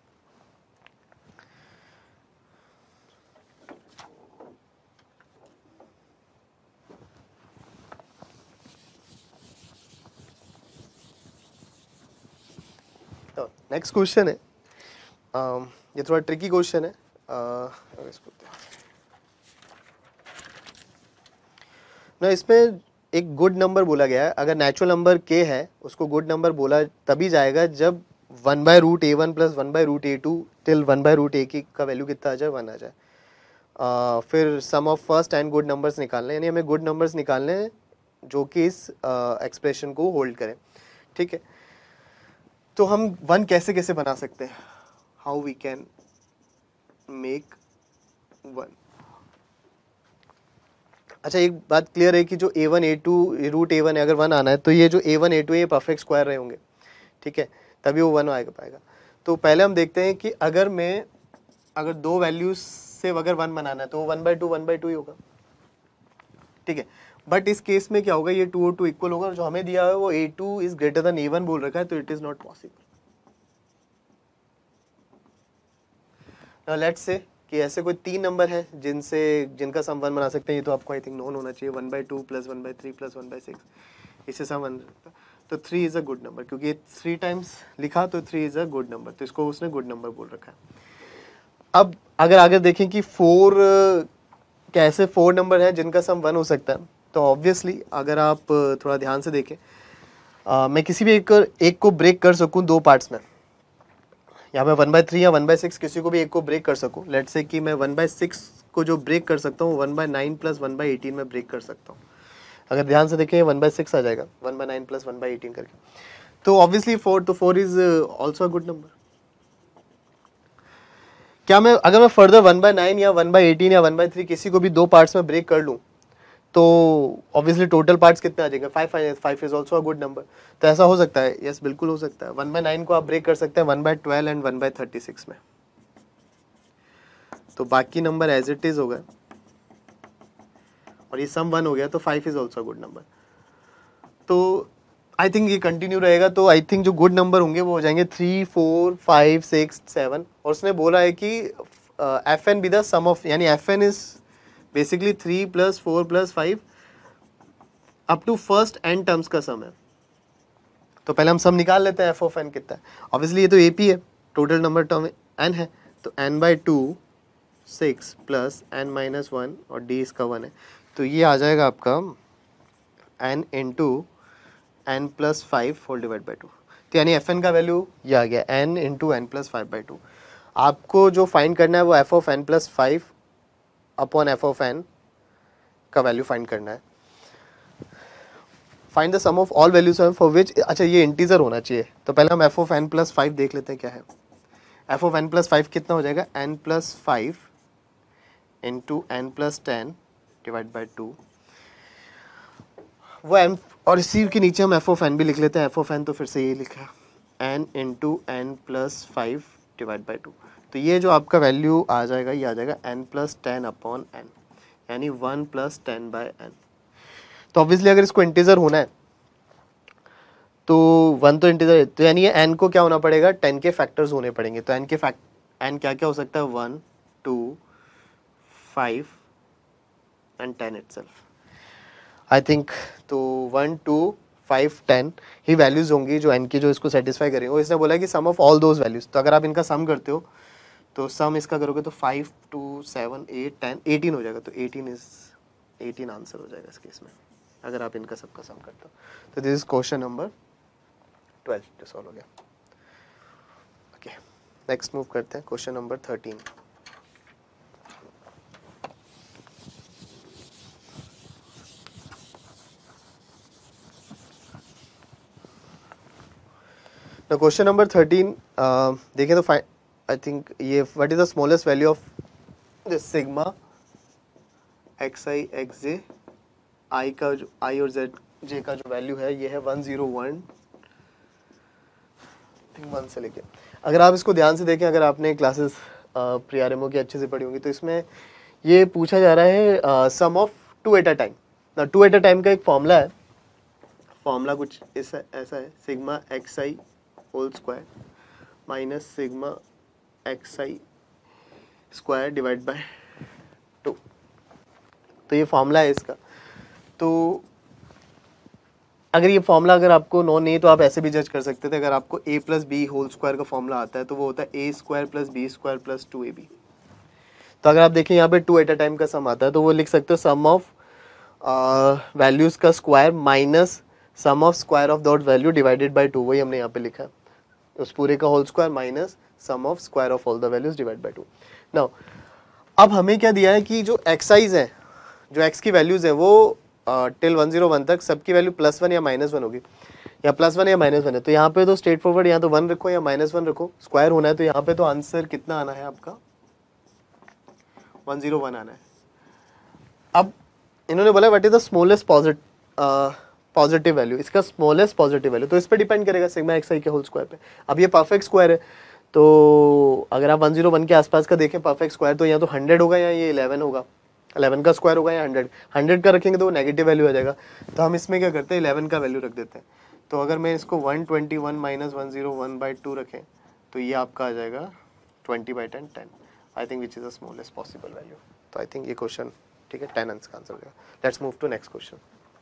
तो नेक्स्ट क्वेश्चन है, ये थोड़ा ट्रिकी क्वेश्चन है। ना इसमें एक गुड नंबर बोला गया है। अगर नेचुरल नंबर के है उसको गुड नंबर बोला तभी जाएगा जब 1/√a1 plus 1/√a2 till 1/√a का वैल्यू कितना आ जाए, 1 आ जाए। फिर sum of first and good numbers निकालने, यानी हमें गुड नंबर्स निकालने हैं जो कि इस एक्सप्रेशन को होल्ड करें। ठीक है, तो हम 1 कैसे कैसे बना सकते हैं, हाउ वी कैन मेक 1। अच्छा, एक बात क्लियर है कि जो a1 a2 √a1 है, अगर 1 आना है तो ये जो a1 a2 ये परफेक्ट स्क्वायर रहे होंगे, ठीक है, तभी वो 1 आएगा पाएगा। तो पहले हम देखते हैं कि अगर दो वैल्यूज से अगर 1 बनाना है तो वो 1/2 ही होगा, ठीक है। बट इस केस में क्या होगा, ये 2 और 2 इक्वल होगा और जो हमें दिया है वो A2 is greater than A1 बोल रखा है, तो it is not possible. Now let's say कि ऐसे कोई 3 नंबर है जिनका सम 1 बना सकते हैं, ये तो आपको आई थिंक नोन होना चाहिए, 1/2 + 1/3 + 1/6, इससे सम 1, तो 3 इज अ गुड नंबर, क्योंकि 3 टाइम्स लिखा तो 3 इज अ गुड नंबर, तो इसको उसने गुड नंबर बोल रखा है। अब अगर आगे देखें कि 4 कैसे 4 नंबर है जिनका सम 1 हो सकता है, तो ऑब्वियसली अगर आप थोड़ा ध्यान से देखें, मैं किसी भी एक को ब्रेक कर सकूं 2 पार्ट्स में, या मैं 1/3 या 1/6 किसी को भी एक को ब्रेक कर सकूं। लेट्स से कि मैं 1/6 को जो ब्रेक कर सकता हूँ 1/9 + 1/18 में ब्रेक कर सकता हूँ। अगर ध्यान से देखें 1/6 आ जाएगा 1/9 + 1/18 करके, तो obviously 4 is also a good number. क्या अगर मैं फर्दर 1/9 या 1/18 या 1/3 किसी को भी 2 पार्ट्स में ब्रेक कर लूँ, तो ऑब्वियसली टोटल पार्ट्स कितने आ जाएंगे, 5 is also a good number. तो ऐसा हो सकता है, यस बिल्कुल हो सकता है। 1/9 को आप ब्रेक कर सकते हैं 1/12 एंड 1/36 में, तो बाकी नंबर एज इट इज हो गए और ये सम 1 हो गया, तो 5 इज ऑल्सो गुड नंबर। तो आई थिंक ये कंटिन्यू रहेगा, तो आई थिंक जो गुड नंबर होंगे वो हो जाएंगे 3, 4, 5, 6, 7। और उसने बोला है कि F N B the sum of, यानी F N is basically 3 + 4 + 5 up to first N terms का सम है। तो पहले हम सम निकाल लेते हैं, एफ ऑफ एन कितना है। ऑब्वियसली ये तो ए पी है, टोटल नंबर टर्म एन है, तो n/2 6 + n-1 और d इसका 1 है, तो ये आ जाएगा आपका n × n + 5 whole divide by 2। तो यानी एफ एन का वैल्यू ये आ गया n × n + 5/2। आपको जो फाइंड करना है वो F of n + 5 upon F of n का वैल्यू फाइंड करना है। Find the sum of all values for which, अच्छा ये इंटीजर होना चाहिए, तो पहले हम एफ ऑफ n + 5 देख लेते हैं क्या है। एफ ऑफ n + 5 कितना हो जाएगा, n + 5 × n + 10 डिवाइड बाई 2, वो n, और इसी के नीचे हम एफ ऑफ n भी लिख लेते हैं। एफ ऑफ n तो फिर से ये लिखा है n × n + 5 डिवाइड बाई 2, तो ये जो आपका वैल्यू आ जाएगा ये आ जाएगा n + 10 अपॉन n, यानी 1 + 10/n। तो ऑब्वियसली अगर इसको इंटीजर होना है तो 1 तो इंटीजर है, तो यानी ये n को क्या होना पड़ेगा, 10 के फैक्टर्स होने पड़ेंगे। तो n क्या क्या हो सकता है, 1, 2, 5 एंड 10 इटसेल्फ आई थिंक। तो 1, 2, 5, 10 ही वैल्यूज होंगी जो n की जो इसको सेटिस्फाई करेंगे। और इसने बोला कि sum of all those values, तो अगर आप इनका सम करते हो तो सम इसका करोगे तो 5, 2, 7, 8, 10, 18 हो जाएगा, तो 18 आंसर हो जाएगा इस केस में अगर आप इनका सबका सम करते हो। तो दिस इज क्वेश्चन नंबर 12 जो सॉल्व हो गया। ओके, नेक्स्ट मूव करते हैं question number 13। Now question number 13 देखें तो आई थिंक ये what is the smallest value of this sigma xi xj, i का जो i और zj का जो वैल्यू है ये है 101 1 से लेके। अगर आप इसको ध्यान से देखें, अगर आपने क्लासेस PRMO की अच्छे से पढ़ी होंगी, तो इसमें ये पूछा जा रहा है sum of 2 at a time. ना 2 एट अ टाइम का एक फॉर्मूला है, फॉर्मूला कुछ ऐसा है, sigma xi whole square minus sigma xi square divide by 2। तो ये फॉर्मूला है इसका। तो अगर ये फॉर्मूला अगर आपको नोन नहीं है तो आप ऐसे भी जज कर सकते थे। अगर आपको a + b होल स्क्वायर का फॉर्मूला आता है तो वो होता है a² + b² + 2ab। तो अगर आप देखें यहाँ पे 2 एट अ टाइम का सम आता है तो वो लिख सकते हो सम ऑफ वैल्यूज का square minus sum of square of that value divided by 2। वही हमने यहाँ पे लिखा है, उस पूरे का whole square minus sum of square of all the values divide by 2। Now अब हमें क्या दिया है कि जो xi's हैं, जो x की वैल्यूज हैं वो टिल 101 तक सबकी वैल्यू +1 या -1 होगी, या +1 या -1 है। तो यहाँ पे तो स्ट्रेट फॉरवर्ड यहाँ तो 1 रखो या -1 रखो, स्क्वायर होना है तो यहाँ पे तो आंसर कितना आना है आपका 101 आना है। अब इन्होंने बोला what is the smallest positive value, इसका स्मॉलेस्ट पॉजिटिव वैल्यू, तो इस पे डिपेंड करेगा सिग्मा xi के होल स्क्वायर पे। अब ये परफेक्ट स्क्वायर है तो अगर आप 101 के आसपास का देखें परफेक्ट स्क्वायर, तो या तो 100 होगा या ये 11 होगा, 11 का स्क्वायर होगा या 100, 100 का रखेंगे तो वो नेगेटिव वैल्यू आ जाएगा। तो हम इसमें क्या करते हैं, 11 का वैल्यू रख देते हैं। तो अगर मैं इसको 121 माइनस 101/2 रखें तो ये आपका आ जाएगा 20/10, 10 I think which is the smallest possible value. तो आई थिंक ये क्वेश्चन ठीक है, 10 आंसर का आंसर हो जाएगा। Let's move to next question.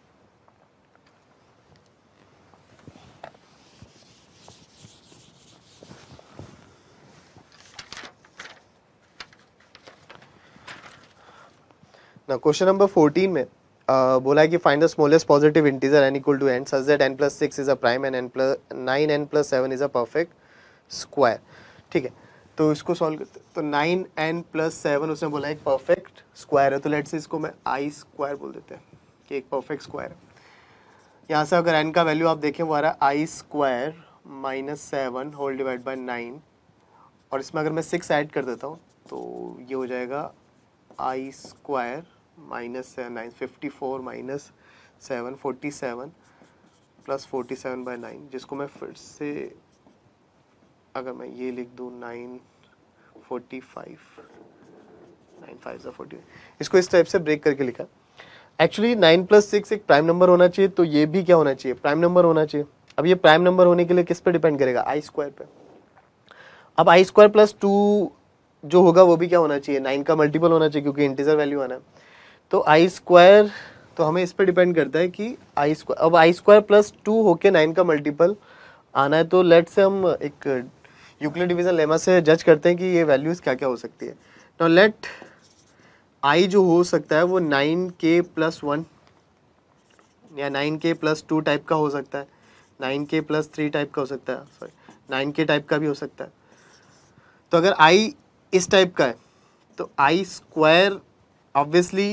ना क्वेश्चन नंबर 14 में बोला है कि find the smallest positive integer n equal to n such that n plus 6 is a prime and n plus 7 is a perfect square. ठीक है, तो इसको सॉल्व करते हैं। तो 9n प्लस 7 उसने बोला एक परफेक्ट स्क्वायर है, तो लेट्स से इसको मैं आई स्क्वायर बोल देते हैं कि एक परफेक्ट स्क्वायर है। यहाँ से अगर n का वैल्यू आप देखें वो आ रहा है I square minus 7 whole divide by 9, और इसमें अगर मैं 6 ऐड कर देता हूँ तो ये हो जाएगा I square minus 9, 54 minus 7 47 plus 47/9, जिसको मैं फिर से अगर मैं ये लिख दूँ 945 9 5 40, इसको इस टाइप से ब्रेक करके लिखा। एक्चुअली 9 प्लस 6 एक प्राइम नंबर होना चाहिए, तो ये भी क्या होना चाहिए, प्राइम नंबर होना चाहिए। अब ये प्राइम नंबर होने के लिए किस पे डिपेंड करेगा, आई स्क्वायर पे। अब आई स्क्वायर प्लस 2 जो होगा वो भी क्या होना चाहिए, 9 का मल्टीपल होना चाहिए क्योंकि इंटीजर वैल्यू आना है। तो आई स्क्वायर, तो हमें इस पे डिपेंड करता है कि आई स्क्वायर, अब आई स्क्वायर प्लस 2 होके 9 का मल्टीपल आना है। तो लेट से हम एक यूक्लिड डिवीजन लेमा से जज करते हैं कि ये वैल्यूज क्या क्या हो सकती है। तो लेट आई जो हो सकता है वो 9k प्लस 1 या 9k प्लस 2 टाइप का हो सकता है, 9k प्लस 3 टाइप का हो सकता है, सॉरी 9k टाइप का भी हो सकता है। तो अगर आई इस टाइप का है तो आई स्क्वायर ऑब्वियसली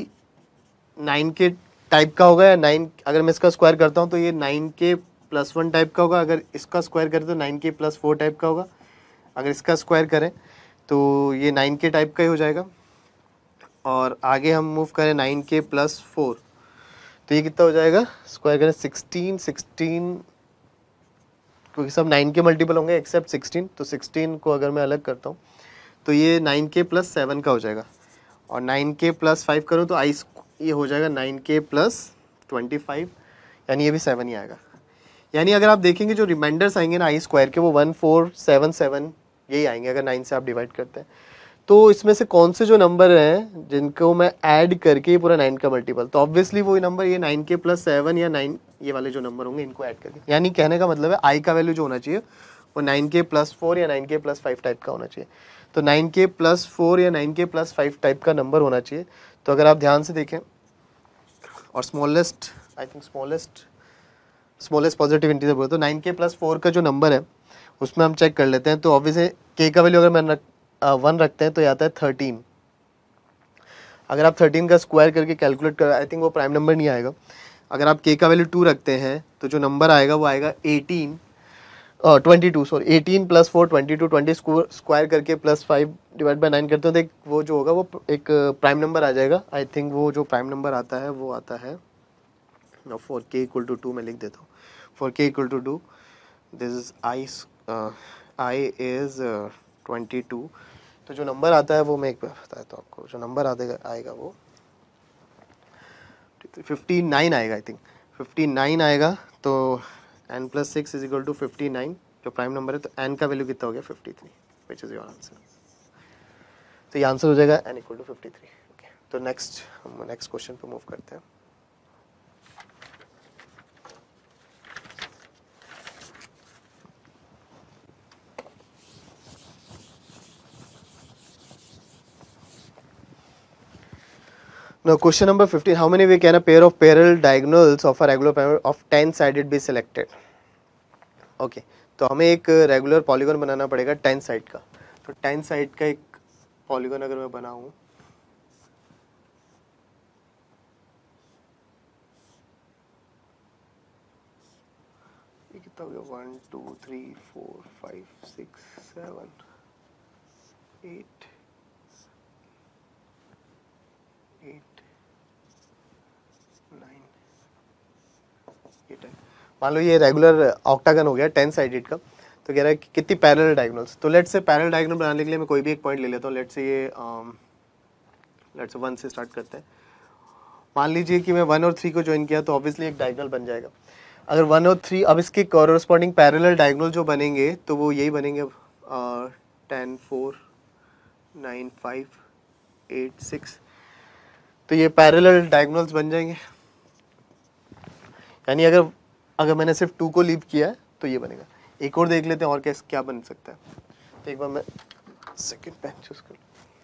9k टाइप का होगा, या 9 अगर मैं इसका स्क्वायर करता हूँ तो ये 9k प्लस 1 टाइप का होगा, अगर इसका स्क्वायर करें तो 9k प्लस 4 टाइप का होगा, अगर इसका स्क्वायर करें तो ये 9k टाइप का ही हो जाएगा। और आगे हम मूव करें 9k प्लस 4 तो ये कितना हो जाएगा, स्क्वायर करें 16 क्योंकि सब 9 के मल्टीपल होंगे एक्सेप्ट 16, तो 16 को अगर मैं अलग करता हूँ तो ये 9k प्लस 7 का हो जाएगा, और 9k प्लस 5 करूँ तो आई ये हो जाएगा 9k प्लस 25, यानी ये भी 7 ही आएगा। यानी अगर आप देखेंगे जो रिमाइंडर्स आएंगे ना आई स्क्वायर के वो 1477 यही आएंगे अगर 9 से आप डिवाइड करते हैं। तो इसमें से कौन से जो नंबर हैं जिनको मैं ऐड करके पूरा 9 का मल्टीपल, तो ऑब्वियसली वो नंबर ये 9k प्लस 7 या 9 ये वाले जो नंबर होंगे इनको ऐड करके, यानी कहने का मतलब है आई का वैल्यू जो होना चाहिए वो 9k प्लस 4 या 9k प्लस 5 टाइप का होना चाहिए। तो 9k प्लस 4 या 9k प्लस 5 टाइप का नंबर होना चाहिए। तो अगर आप ध्यान से देखें और smallest I think smallest positive integer बोले तो 9k प्लस 4 का जो नंबर है उसमें हम चेक कर लेते हैं। तो ऑब्वियसली k का वैल्यू अगर मैं 1 रखते हैं तो ये आता है 13। अगर आप 13 का स्क्वायर करके कैलकुलेट कर, आई थिंक वो प्राइम नंबर नहीं आएगा। अगर आप k का वैल्यू 2 रखते हैं तो जो नंबर आएगा वो आएगा 22 सॉरी 18 प्लस 4 22, 20 स्क्वायर करके प्लस 5 डिवाइड बाई 9 करते हैं तो एक वो जो होगा वो एक प्राइम नंबर आ जाएगा। आई थिंक वो जो प्राइम नंबर आता है वो आता है 4k इक्वल टू 2 मैं लिख देता हूँ, 4k equal to 2 this is I is 22। तो जो नंबर आता है वो मैं एक बार बताता हूँ आपको, जो नंबर आएगा वो 59 आएगा। आई थिंक 59 आएगा। तो n plus 6 is equal to 59 जो प्राइम नंबर है, तो n का वैल्यू कितना हो गया 53, विच इज़ योर आंसर। तो ये आंसर हो जाएगा n इक्वल टू 53। ओके, तो हम नेक्स्ट क्वेश्चन पे मूव करते हैं। Now question number 15, how many way can a pair of parallel diagonals of a regular pyramid of 10 sided be selected? Okay, तो हमें एक रेगुलर पॉलीगॉन बनाना पड़ेगा 10 साइड का। तो 10 साइड का एक पॉलीगॉन अगर मैं बनाऊं ये कितना हो गया 1 2 3 4 5 6 7 8 मान लो ये रेगुलर ऑक्टागन हो गया 10 साइडेड का। तो तो कह रहा है कि कितनी पैरेलल डायगोनल्स। तो लेट्स से पैरेलल डायगोनल बनाने के लिए मैं कोई भी एक पॉइंट ले लेता हूँ। लेट्स से ये लेट्स से 1 से स्टार्ट करते हैं। मान लीजिए कि मैं 1 और 3 को ज्वाइन किया तो ऑब्वियसली एक डायगोनल बन जाएगा। अगर 1 और 3, अब इसके कॉरस्पॉन्डिंग पैरेलल डायगोनल जो बनेंगे तो वो यही बनेंगे 10 4 9 5 8 6। तो ये पैरेलल डायगोनल्स बन जाएंगे। यानी अगर मैंने सिर्फ 2 को लीव किया है तो ये बनेगा। एक और देख लेते हैं और कैसे क्या बन सकता है। तो एक बार मैं सेकंड पेन चूज कर,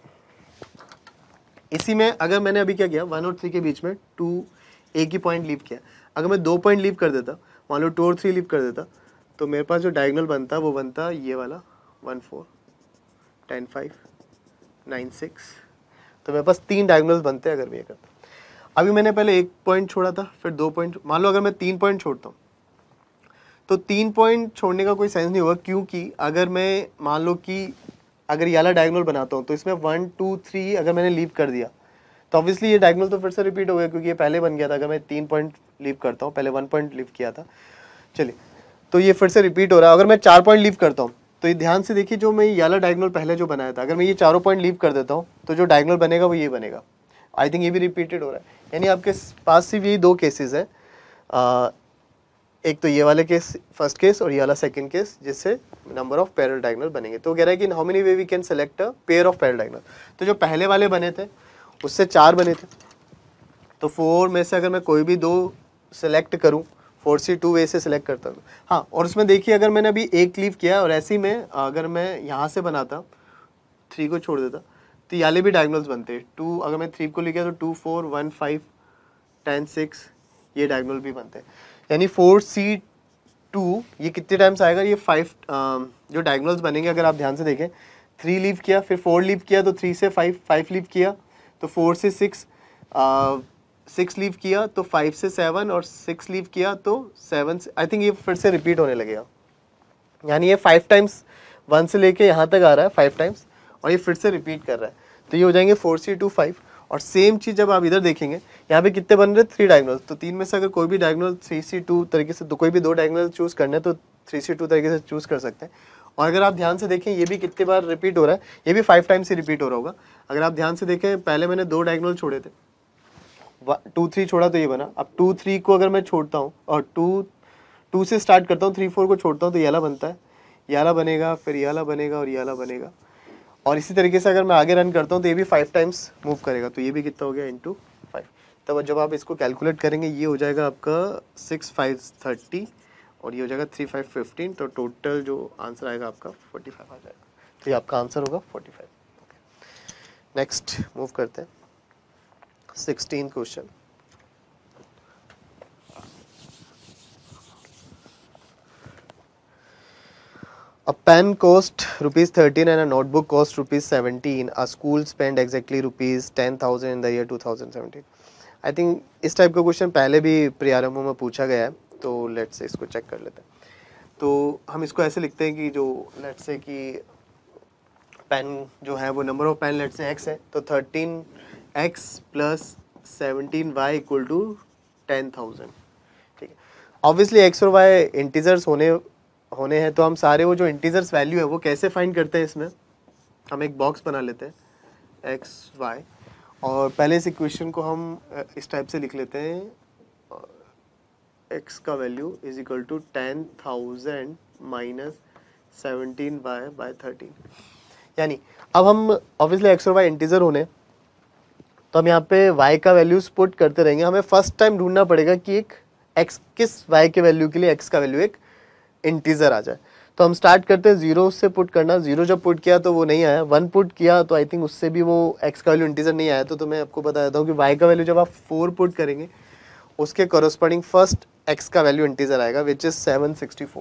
इसी में अगर मैंने अभी क्या किया 1 और 3 के बीच में 2 एक ही पॉइंट लीव किया, अगर मैं 2 पॉइंट लीव कर देता, मान लो 2 और 3 लीव कर देता, तो मेरे पास जो डायगोनल बनता वो बनता ये वाला 1 4 10 5 9 6। तो मेरे पास 3 डायगोनल्स बनते अगर मैं ये करता। अभी मैंने पहले 1 पॉइंट छोड़ा था, फिर 2 पॉइंट, मान लो अगर मैं 3 पॉइंट छोड़ता हूँ तो 3 पॉइंट छोड़ने का कोई सेंस नहीं होगा, क्योंकि अगर मैं मान लो कि अगर ये वाला डायगोनल बनाता हूँ तो इसमें 1 2 3 अगर मैंने लीव कर दिया तो ऑब्वियसली ये डायगोनल तो फिर से रिपीट हो गया, क्योंकि ये पहले बन गया था। अगर मैं 3 पॉइंट लीव करता हूँ, पहले 1 पॉइंट लीव किया था, चलिए, तो ये फिर से रिपीट हो रहा है। अगर मैं 4 पॉइंट लीव करता हूँ तो ये ध्यान से देखिए, जो मैं ये वाला डायगोनल पहले जो बनाया था, अगर मैं ये चारों पॉइंट लीव कर देता हूँ तो जो डायगोनल बनेगा वो ये बनेगा। आई थिंक ये भी रिपीटेड हो रहा है। यानी आपके पास सिर्फ यही 2 केसेस है, एक तो ये वाले केस फर्स्ट केस और ये वाला सेकंड केस, जिससे नंबर ऑफ पैरेलल डायगोनल बनेंगे। तो कह रहा है कि how many way we can select a pair of parallel diagonal. तो जो पहले वाले बने थे उससे 4 बने थे, तो 4 में से अगर मैं कोई भी 2 सेलेक्ट करूं, 4C2 वे से सेलेक्ट करता हूँ। हाँ, और उसमें देखिए अगर मैंने अभी 1 लीव किया और ऐसे ही में अगर मैं यहाँ से बनाता 3 को छोड़ देता तो ये वाले भी डायगोनल्स बनते। 2 अगर मैं 3 को लिख गया तो 2 4 1 5 10 6 ये डायगोनल भी बनते हैं। यानी 4C2 ये कितने टाइम्स आएगा, ये 5 जो डायगोनल्स बनेंगे अगर आप ध्यान से देखें, 3 लीव किया, फिर 4 लीव किया तो 3 से 5, 5 लीव किया तो 4 से 6, 6 लीव किया तो 5 से 7 और 6 लीव किया तो 7 से, आई थिंक ये फिर से रिपीट होने लगेगा। यानी ये 5 टाइम्स 1 से लेके यहाँ तक आ रहा है 5 टाइम्स, और ये फिर से रिपीट कर रहा है। तो ये हो जाएंगे 4C2 5। और सेम चीज़ जब आप इधर देखेंगे यहाँ पे कितने बन रहे हैं, 3 डायगोनल। तो 3 में से अगर कोई भी डायगोनल 3C2 तरीके से, तो कोई भी 2 डायगोनल चूज करने तो 3C2 तरीके से चूज कर सकते हैं। और अगर आप ध्यान से देखें ये भी कितने बार रिपीट हो रहा है, ये भी 5 टाइम्स ही रिपीट हो रहा होगा। अगर आप ध्यान से देखें, पहले मैंने 2 डायगोनल छोड़े थे, 2 3 छोड़ा तो ये बना। अब 2 3 को अगर मैं छोड़ता हूँ और 2 से स्टार्ट करता हूँ, 3 4 को छोड़ता हूँ तो ये वाला बनता है, ये वाला बनेगा, फिर ये वाला बनेगा और ये वाला बनेगा। और इसी तरीके से अगर मैं आगे रन करता हूँ तो ये भी 5 टाइम्स मूव करेगा। तो ये भी कितना हो गया, इंटू 5। तब जब आप इसको कैलकुलेट करेंगे ये हो जाएगा आपका 6 5 30 और ये हो जाएगा 3 5 15। तो टोटल जो आंसर आएगा आपका 45 आ जाएगा। तो ये आपका आंसर होगा 45। नेक्स्ट मूव करते हैं 16th question. A pen cost ₹13 and a notebook cost ₹17. A school spent exactly ₹10,000 in the year 2017. I think इस टाइप का क्वेश्चन पहले भी PRMO में पूछा गया है, तो लेट्स से इसको चेक कर लेते हैं। तो हम इसको ऐसे लिखते हैं कि जो लेट्स से कि पेन जो है वो number of pen let's say x है, तो 13x plus 17y equal to 10,000। ठीक है, ऑब्वियसली x और y इंटीजर्स होने हैं, तो हम सारे वो जो इंटीजर्स वैल्यू है वो कैसे फाइंड करते हैं। इसमें हम एक बॉक्स बना लेते हैं x y, और पहले इस इक्वेशन को हम इस टाइप से लिख लेते हैं, x का value is equal to 10,000 minus 17y by 13। यानी अब हम ऑब्वियसली x और y इंटीजर होने, तो हम यहाँ पे y का वैल्यूज पुट करते रहेंगे। हमें फर्स्ट टाइम ढूंढना पड़ेगा कि एक x किस y के वैल्यू के लिए x का वैल्यू एक इंटीजर आ जाए। तो हम स्टार्ट करते हैं 0 से पुट करना। 0 जब पुट किया तो वो नहीं आया, 1 पुट किया तो आई थिंक उससे भी वो x का वैल्यू इंटीजर नहीं आया। तो मैं आपको बता देता हूँ कि y का वैल्यू जब आप 4 पुट करेंगे उसके कॉरस्पॉन्डिंग फर्स्ट x का वैल्यू इंटीजर आएगा, विच इज 764।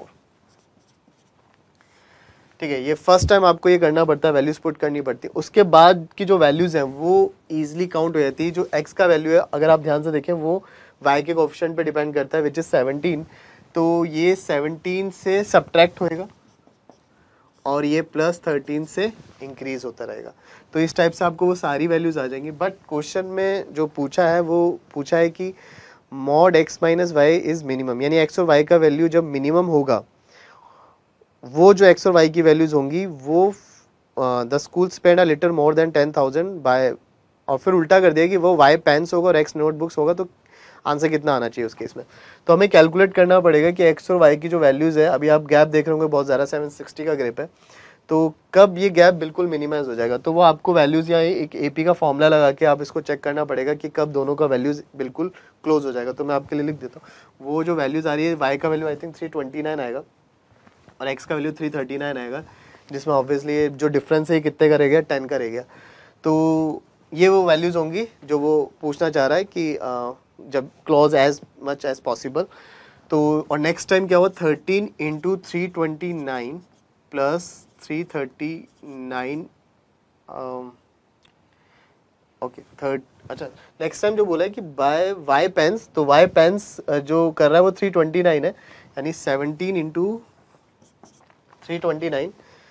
ठीक है, ये फर्स्ट टाइम आपको ये करना पड़ता है, वैल्यूज पुट करनी पड़ती है। उसके बाद की जो वैल्यूज हैं वो ईजिली काउंट हो जाती है। जो x का वैल्यू है अगर आप ध्यान से देखें वो y के कोएफिशिएंट पे डिपेंड करता है, विच इज 17। तो ये 17 से सब्ट्रैक्ट होएगा और ये प्लस 13 से इंक्रीज होता रहेगा। तो इस टाइप से आपको वो सारी वैल्यूज आ जाएंगी। बट क्वेश्चन में जो पूछा है वो पूछा है कि mod x minus Y is minimum, यानी x और y का वैल्यू जब मिनिमम होगा वो जो एक्स और वाई की वैल्यूज होंगी वो the school spend a little more than 10,000 buy, और फिर उल्टा कर दिया कि वो वाई पेन्स होगा और एक्स नोटबुक्स होगा, तो आंसर कितना आना चाहिए उस केस में। तो हमें कैलकुलेट करना पड़ेगा कि एक्स और वाई की जो वैल्यूज़ है, अभी आप गैप देख रहे होंगे बहुत ज़्यादा 760 का गैप है, तो कब ये गैप बिल्कुल मिनिमाइज हो जाएगा। तो वो आपको वैल्यूज़ या एक एपी का फॉर्मूला लगा के आप इसको चेक करना पड़ेगा कि कब दोनों का वैल्यूज़ बिल्कुल क्लोज हो जाएगा। तो मैं आपके लिए लिख देता हूँ, वो जो वैल्यूज़ आ रही है, वाई का वैल्यू आई थिंक 329 आएगा और एक्स का वैल्यू 339 आएगा, जिसमें ऑब्वियसली जो डिफरेंस है कितने का रह गया, 10 का रह गया। तो ये वो वैल्यूज़ होंगी जो वो पूछना चाह रहा है कि जब close as much as possible. तो और नेक्स्ट टाइम क्या हुआ, 13 इंटू 329 प्लस 339, ओके थर्ड, अच्छा नेक्स्ट टाइम जो बोला है कि बाय वाई पेंस, तो वाई पेंस जो कर रहा है वो 329 है, यानी 17 इंटू 329,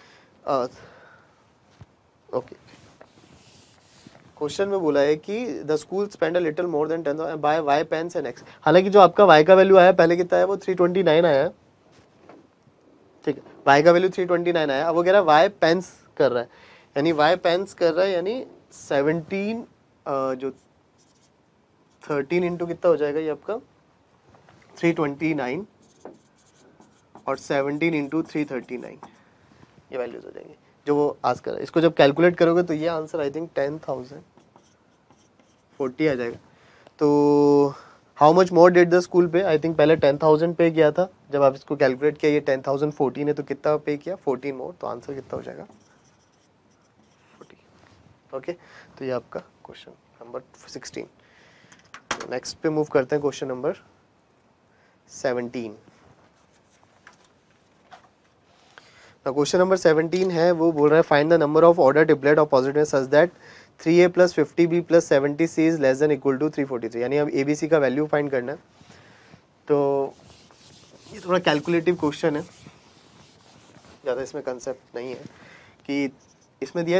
ओके। क्वेश्चन में बोला है कि the school spend a little more than 10,000 buy Y pens and X. हालांकि जो आपका वाई का वैल्यू आया पहले कितना है, वो 329 आया है, ठीक है, वाई का वैल्यू 329 आया। अब वो कह रहा है वाई पेन्स कर रहा है, यानी वाई पेन्स कर रहा है, यानी 17 जो 13 इंटू कितना हो जाएगा ये आपका 329 और 17 इंटू 339, ये वैल्यूज हो जाएंगे जो वो आज कर रहा है। इसको जब कैलकुलेट करोगे तो ये आंसर आई थिंक 10,040 आ जाएगा। तो how much more did the school pay, I think पहले 10,000 पे किया था, जब आप इसको कैलकुलेट किया ये 10,014 है, तो कितना पे किया 14 मोर, तो आंसर कितना हो जाएगा 40। ओके, तो ये आपका क्वेश्चन नंबर 16। नेक्स्ट पे मूव करते हैं, क्वेश्चन नंबर 17। क्वेश्चन नंबर 17 है, वो बोल रहा है find the number of order triplet of positive such that 3a plus 50b plus 70c is less than equal to 343, यानी अब abc का वैल्यू फाइंड करना है। तो ये थोड़ा कैलकुलेटिव क्वेश्चन है, ज़्यादा इसमें कंसेप्ट नहीं है। कि इसमें दिया है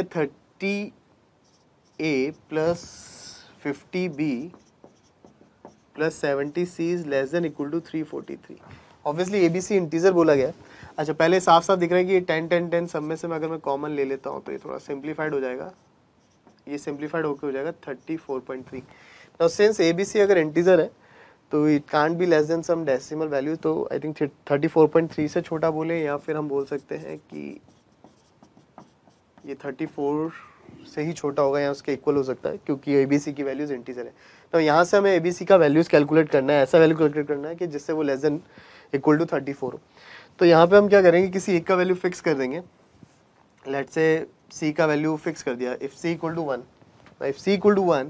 30a plus 50b plus 70c is less than equal to 343। Obviously abc integer बोला गया है। अच्छा, पहले साफ साफ दिख रहा है कि 10 10 10 सब में से मैं अगर मैं कॉमन ले लेता हूँ तो ये थोड़ा सिंप्लीफाइड हो जाएगा, ये सिंप्लीफाइड होकर हो जाएगा 34.3। नाउ सिंस abc अगर इंटीजर है तो it can't be less than some decimal value, तो आई थिंक 34.3 से छोटा बोले, या फिर हम बोल सकते हैं कि ये 34 से ही छोटा होगा या उसके इक्वल हो सकता है, क्योंकि abc की वैल्यूज इंटीजर है। तो यहाँ से हमें abc का वैल्यूज कैलकुलेट करना है, ऐसा वैल्यू कैलकुलेट करना है कि जिससे वो लेस देन इक्वल टू 34 हो। तो यहाँ पे हम क्या करेंगे, किसी एक का वैल्यू फिक्स कर देंगे। लेट्स से c का वैल्यू फिक्स कर दिया, if c equal to 1, if c equal to 1,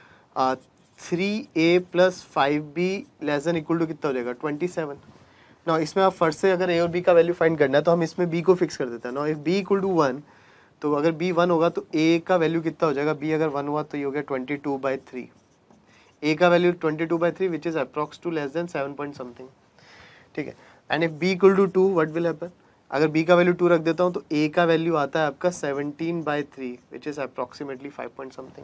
3a plus 5b less than equal to कितना हो जाएगा 27। ना इसमें आप फर्स्ट से अगर a और b का वैल्यू फाइंड करना है तो हम इसमें b को फिक्स कर देते हैं ना। इफ b इक्वल टू 1, तो अगर b 1 होगा तो a का वैल्यू कितना हो जाएगा, b अगर 1 हुआ तो ये हो गया 22/3, a का value 22/3 which is approx to less than 7 point something, ठीक है। And if b equal to 2 what will happen, अगर b का वैल्यू 2 रख देता हूँ तो a का वैल्यू आता है आपका 17/3 which is approximately 5 point something.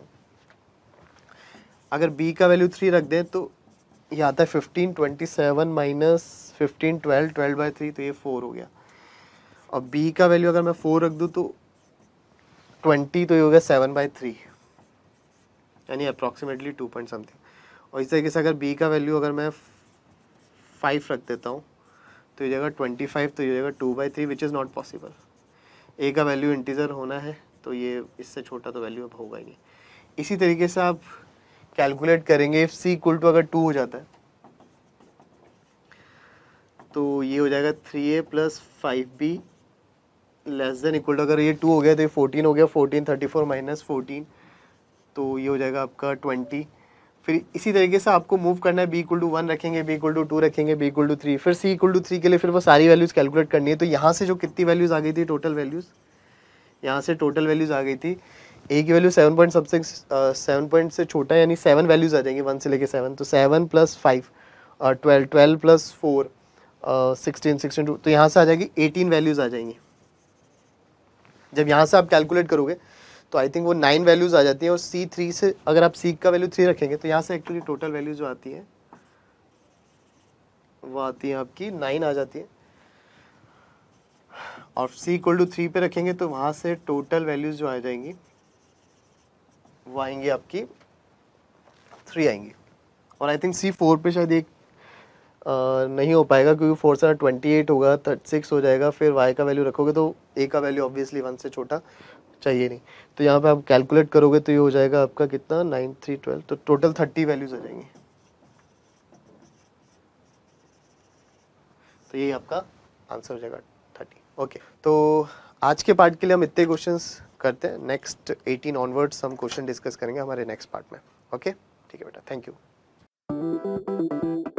अगर b का वैल्यू 3 रख दें तो ये आता है 15 27 माइनस 15 12 12/3, तो ये 4 हो गया। और b का वैल्यू अगर मैं 4 रख दूँ तो 20, तो ये हो गया 7/3, यानी अप्रॉक्सीमेटली 2 पॉइंट समथिंग। और इस तरीके से अगर b का वैल्यू अगर मैं 5 रख देता हूँ तो ये जगह 25, तो ये जगह 2/3 which is not possible. a का वैल्यू इंटीजर होना है, तो ये इससे छोटा तो वैल्यू अब होगा ही नहीं। इसी तरीके से आप कैलकुलेट करेंगे, इफ c इक्वल टू अगर 2 हो जाता है तो ये हो जाएगा 3a plus 5b less than equal to, अगर ये 2 हो गया तो ये 14 हो गया, 14 34 माइनस 14, तो ये हो जाएगा आपका 20। फिर इसी तरीके से आपको मूव करना है, b इक्वल टू 1 रखेंगे, b इक्वल टू 2 रखेंगे, b इक्वल टू 3, फिर c इक्वल टू 3 के लिए फिर वो सारी वैल्यूज़ कैलकुलेट करनी है। तो यहाँ से जो कितनी वैल्यूज़ आ गई थी, टोटल वैल्यूज़, यहाँ से टोटल वैल्यूज़ आ गई थी। a की वैल्यू 7 पॉइंट सबसे 7 पॉइंट से छोटा है, यानी 7 वैल्यूज़ आ जाएंगी 1 से लेके 7, तो 7 प्लस 5 12 12 प्लस 4 16 16 तो यहाँ से आ जाएगी 18 वैल्यूज़ आ जाएंगी। जब यहाँ से आप कैलकुलेट करोगे तो आई थिंक वो 9 वैल्यूज़ आ जाती हैं, और c3 से अगर आप c का वैल्यू 3 रखेंगे तो यहाँ से एक्चुअली टोटल वैल्यू जो आती है वो आती है आपकी 9 आ जाती है। और c इक्वल टू 3 पे रखेंगे तो वहाँ से टोटल वैल्यूज जो आ जाएंगी वो आएंगी आपकी 3 आएंगी। और आई थिंक c 4 पे शायद एक नहीं हो पाएगा क्योंकि 4 से 28 होगा, 36 हो जाएगा, फिर y का वैल्यू रखोगे तो a का वैल्यू ऑब्वियसली 1 से छोटा चाहिए नहीं। तो यहाँ पे आप कैलकुलेट करोगे तो ये हो जाएगा आपका कितना 9 3 12, तो टोटल 30 वैल्यूज आ जाएंगी। तो ये आपका आंसर हो जाएगा 30। ओके, तो आज के पार्ट के लिए हम इतने क्वेश्चंस करते हैं। नेक्स्ट 18 ऑनवर्ड्स हम क्वेश्चन डिस्कस करेंगे हमारे नेक्स्ट पार्ट में। ओके ठीक है बेटा, थैंक यू।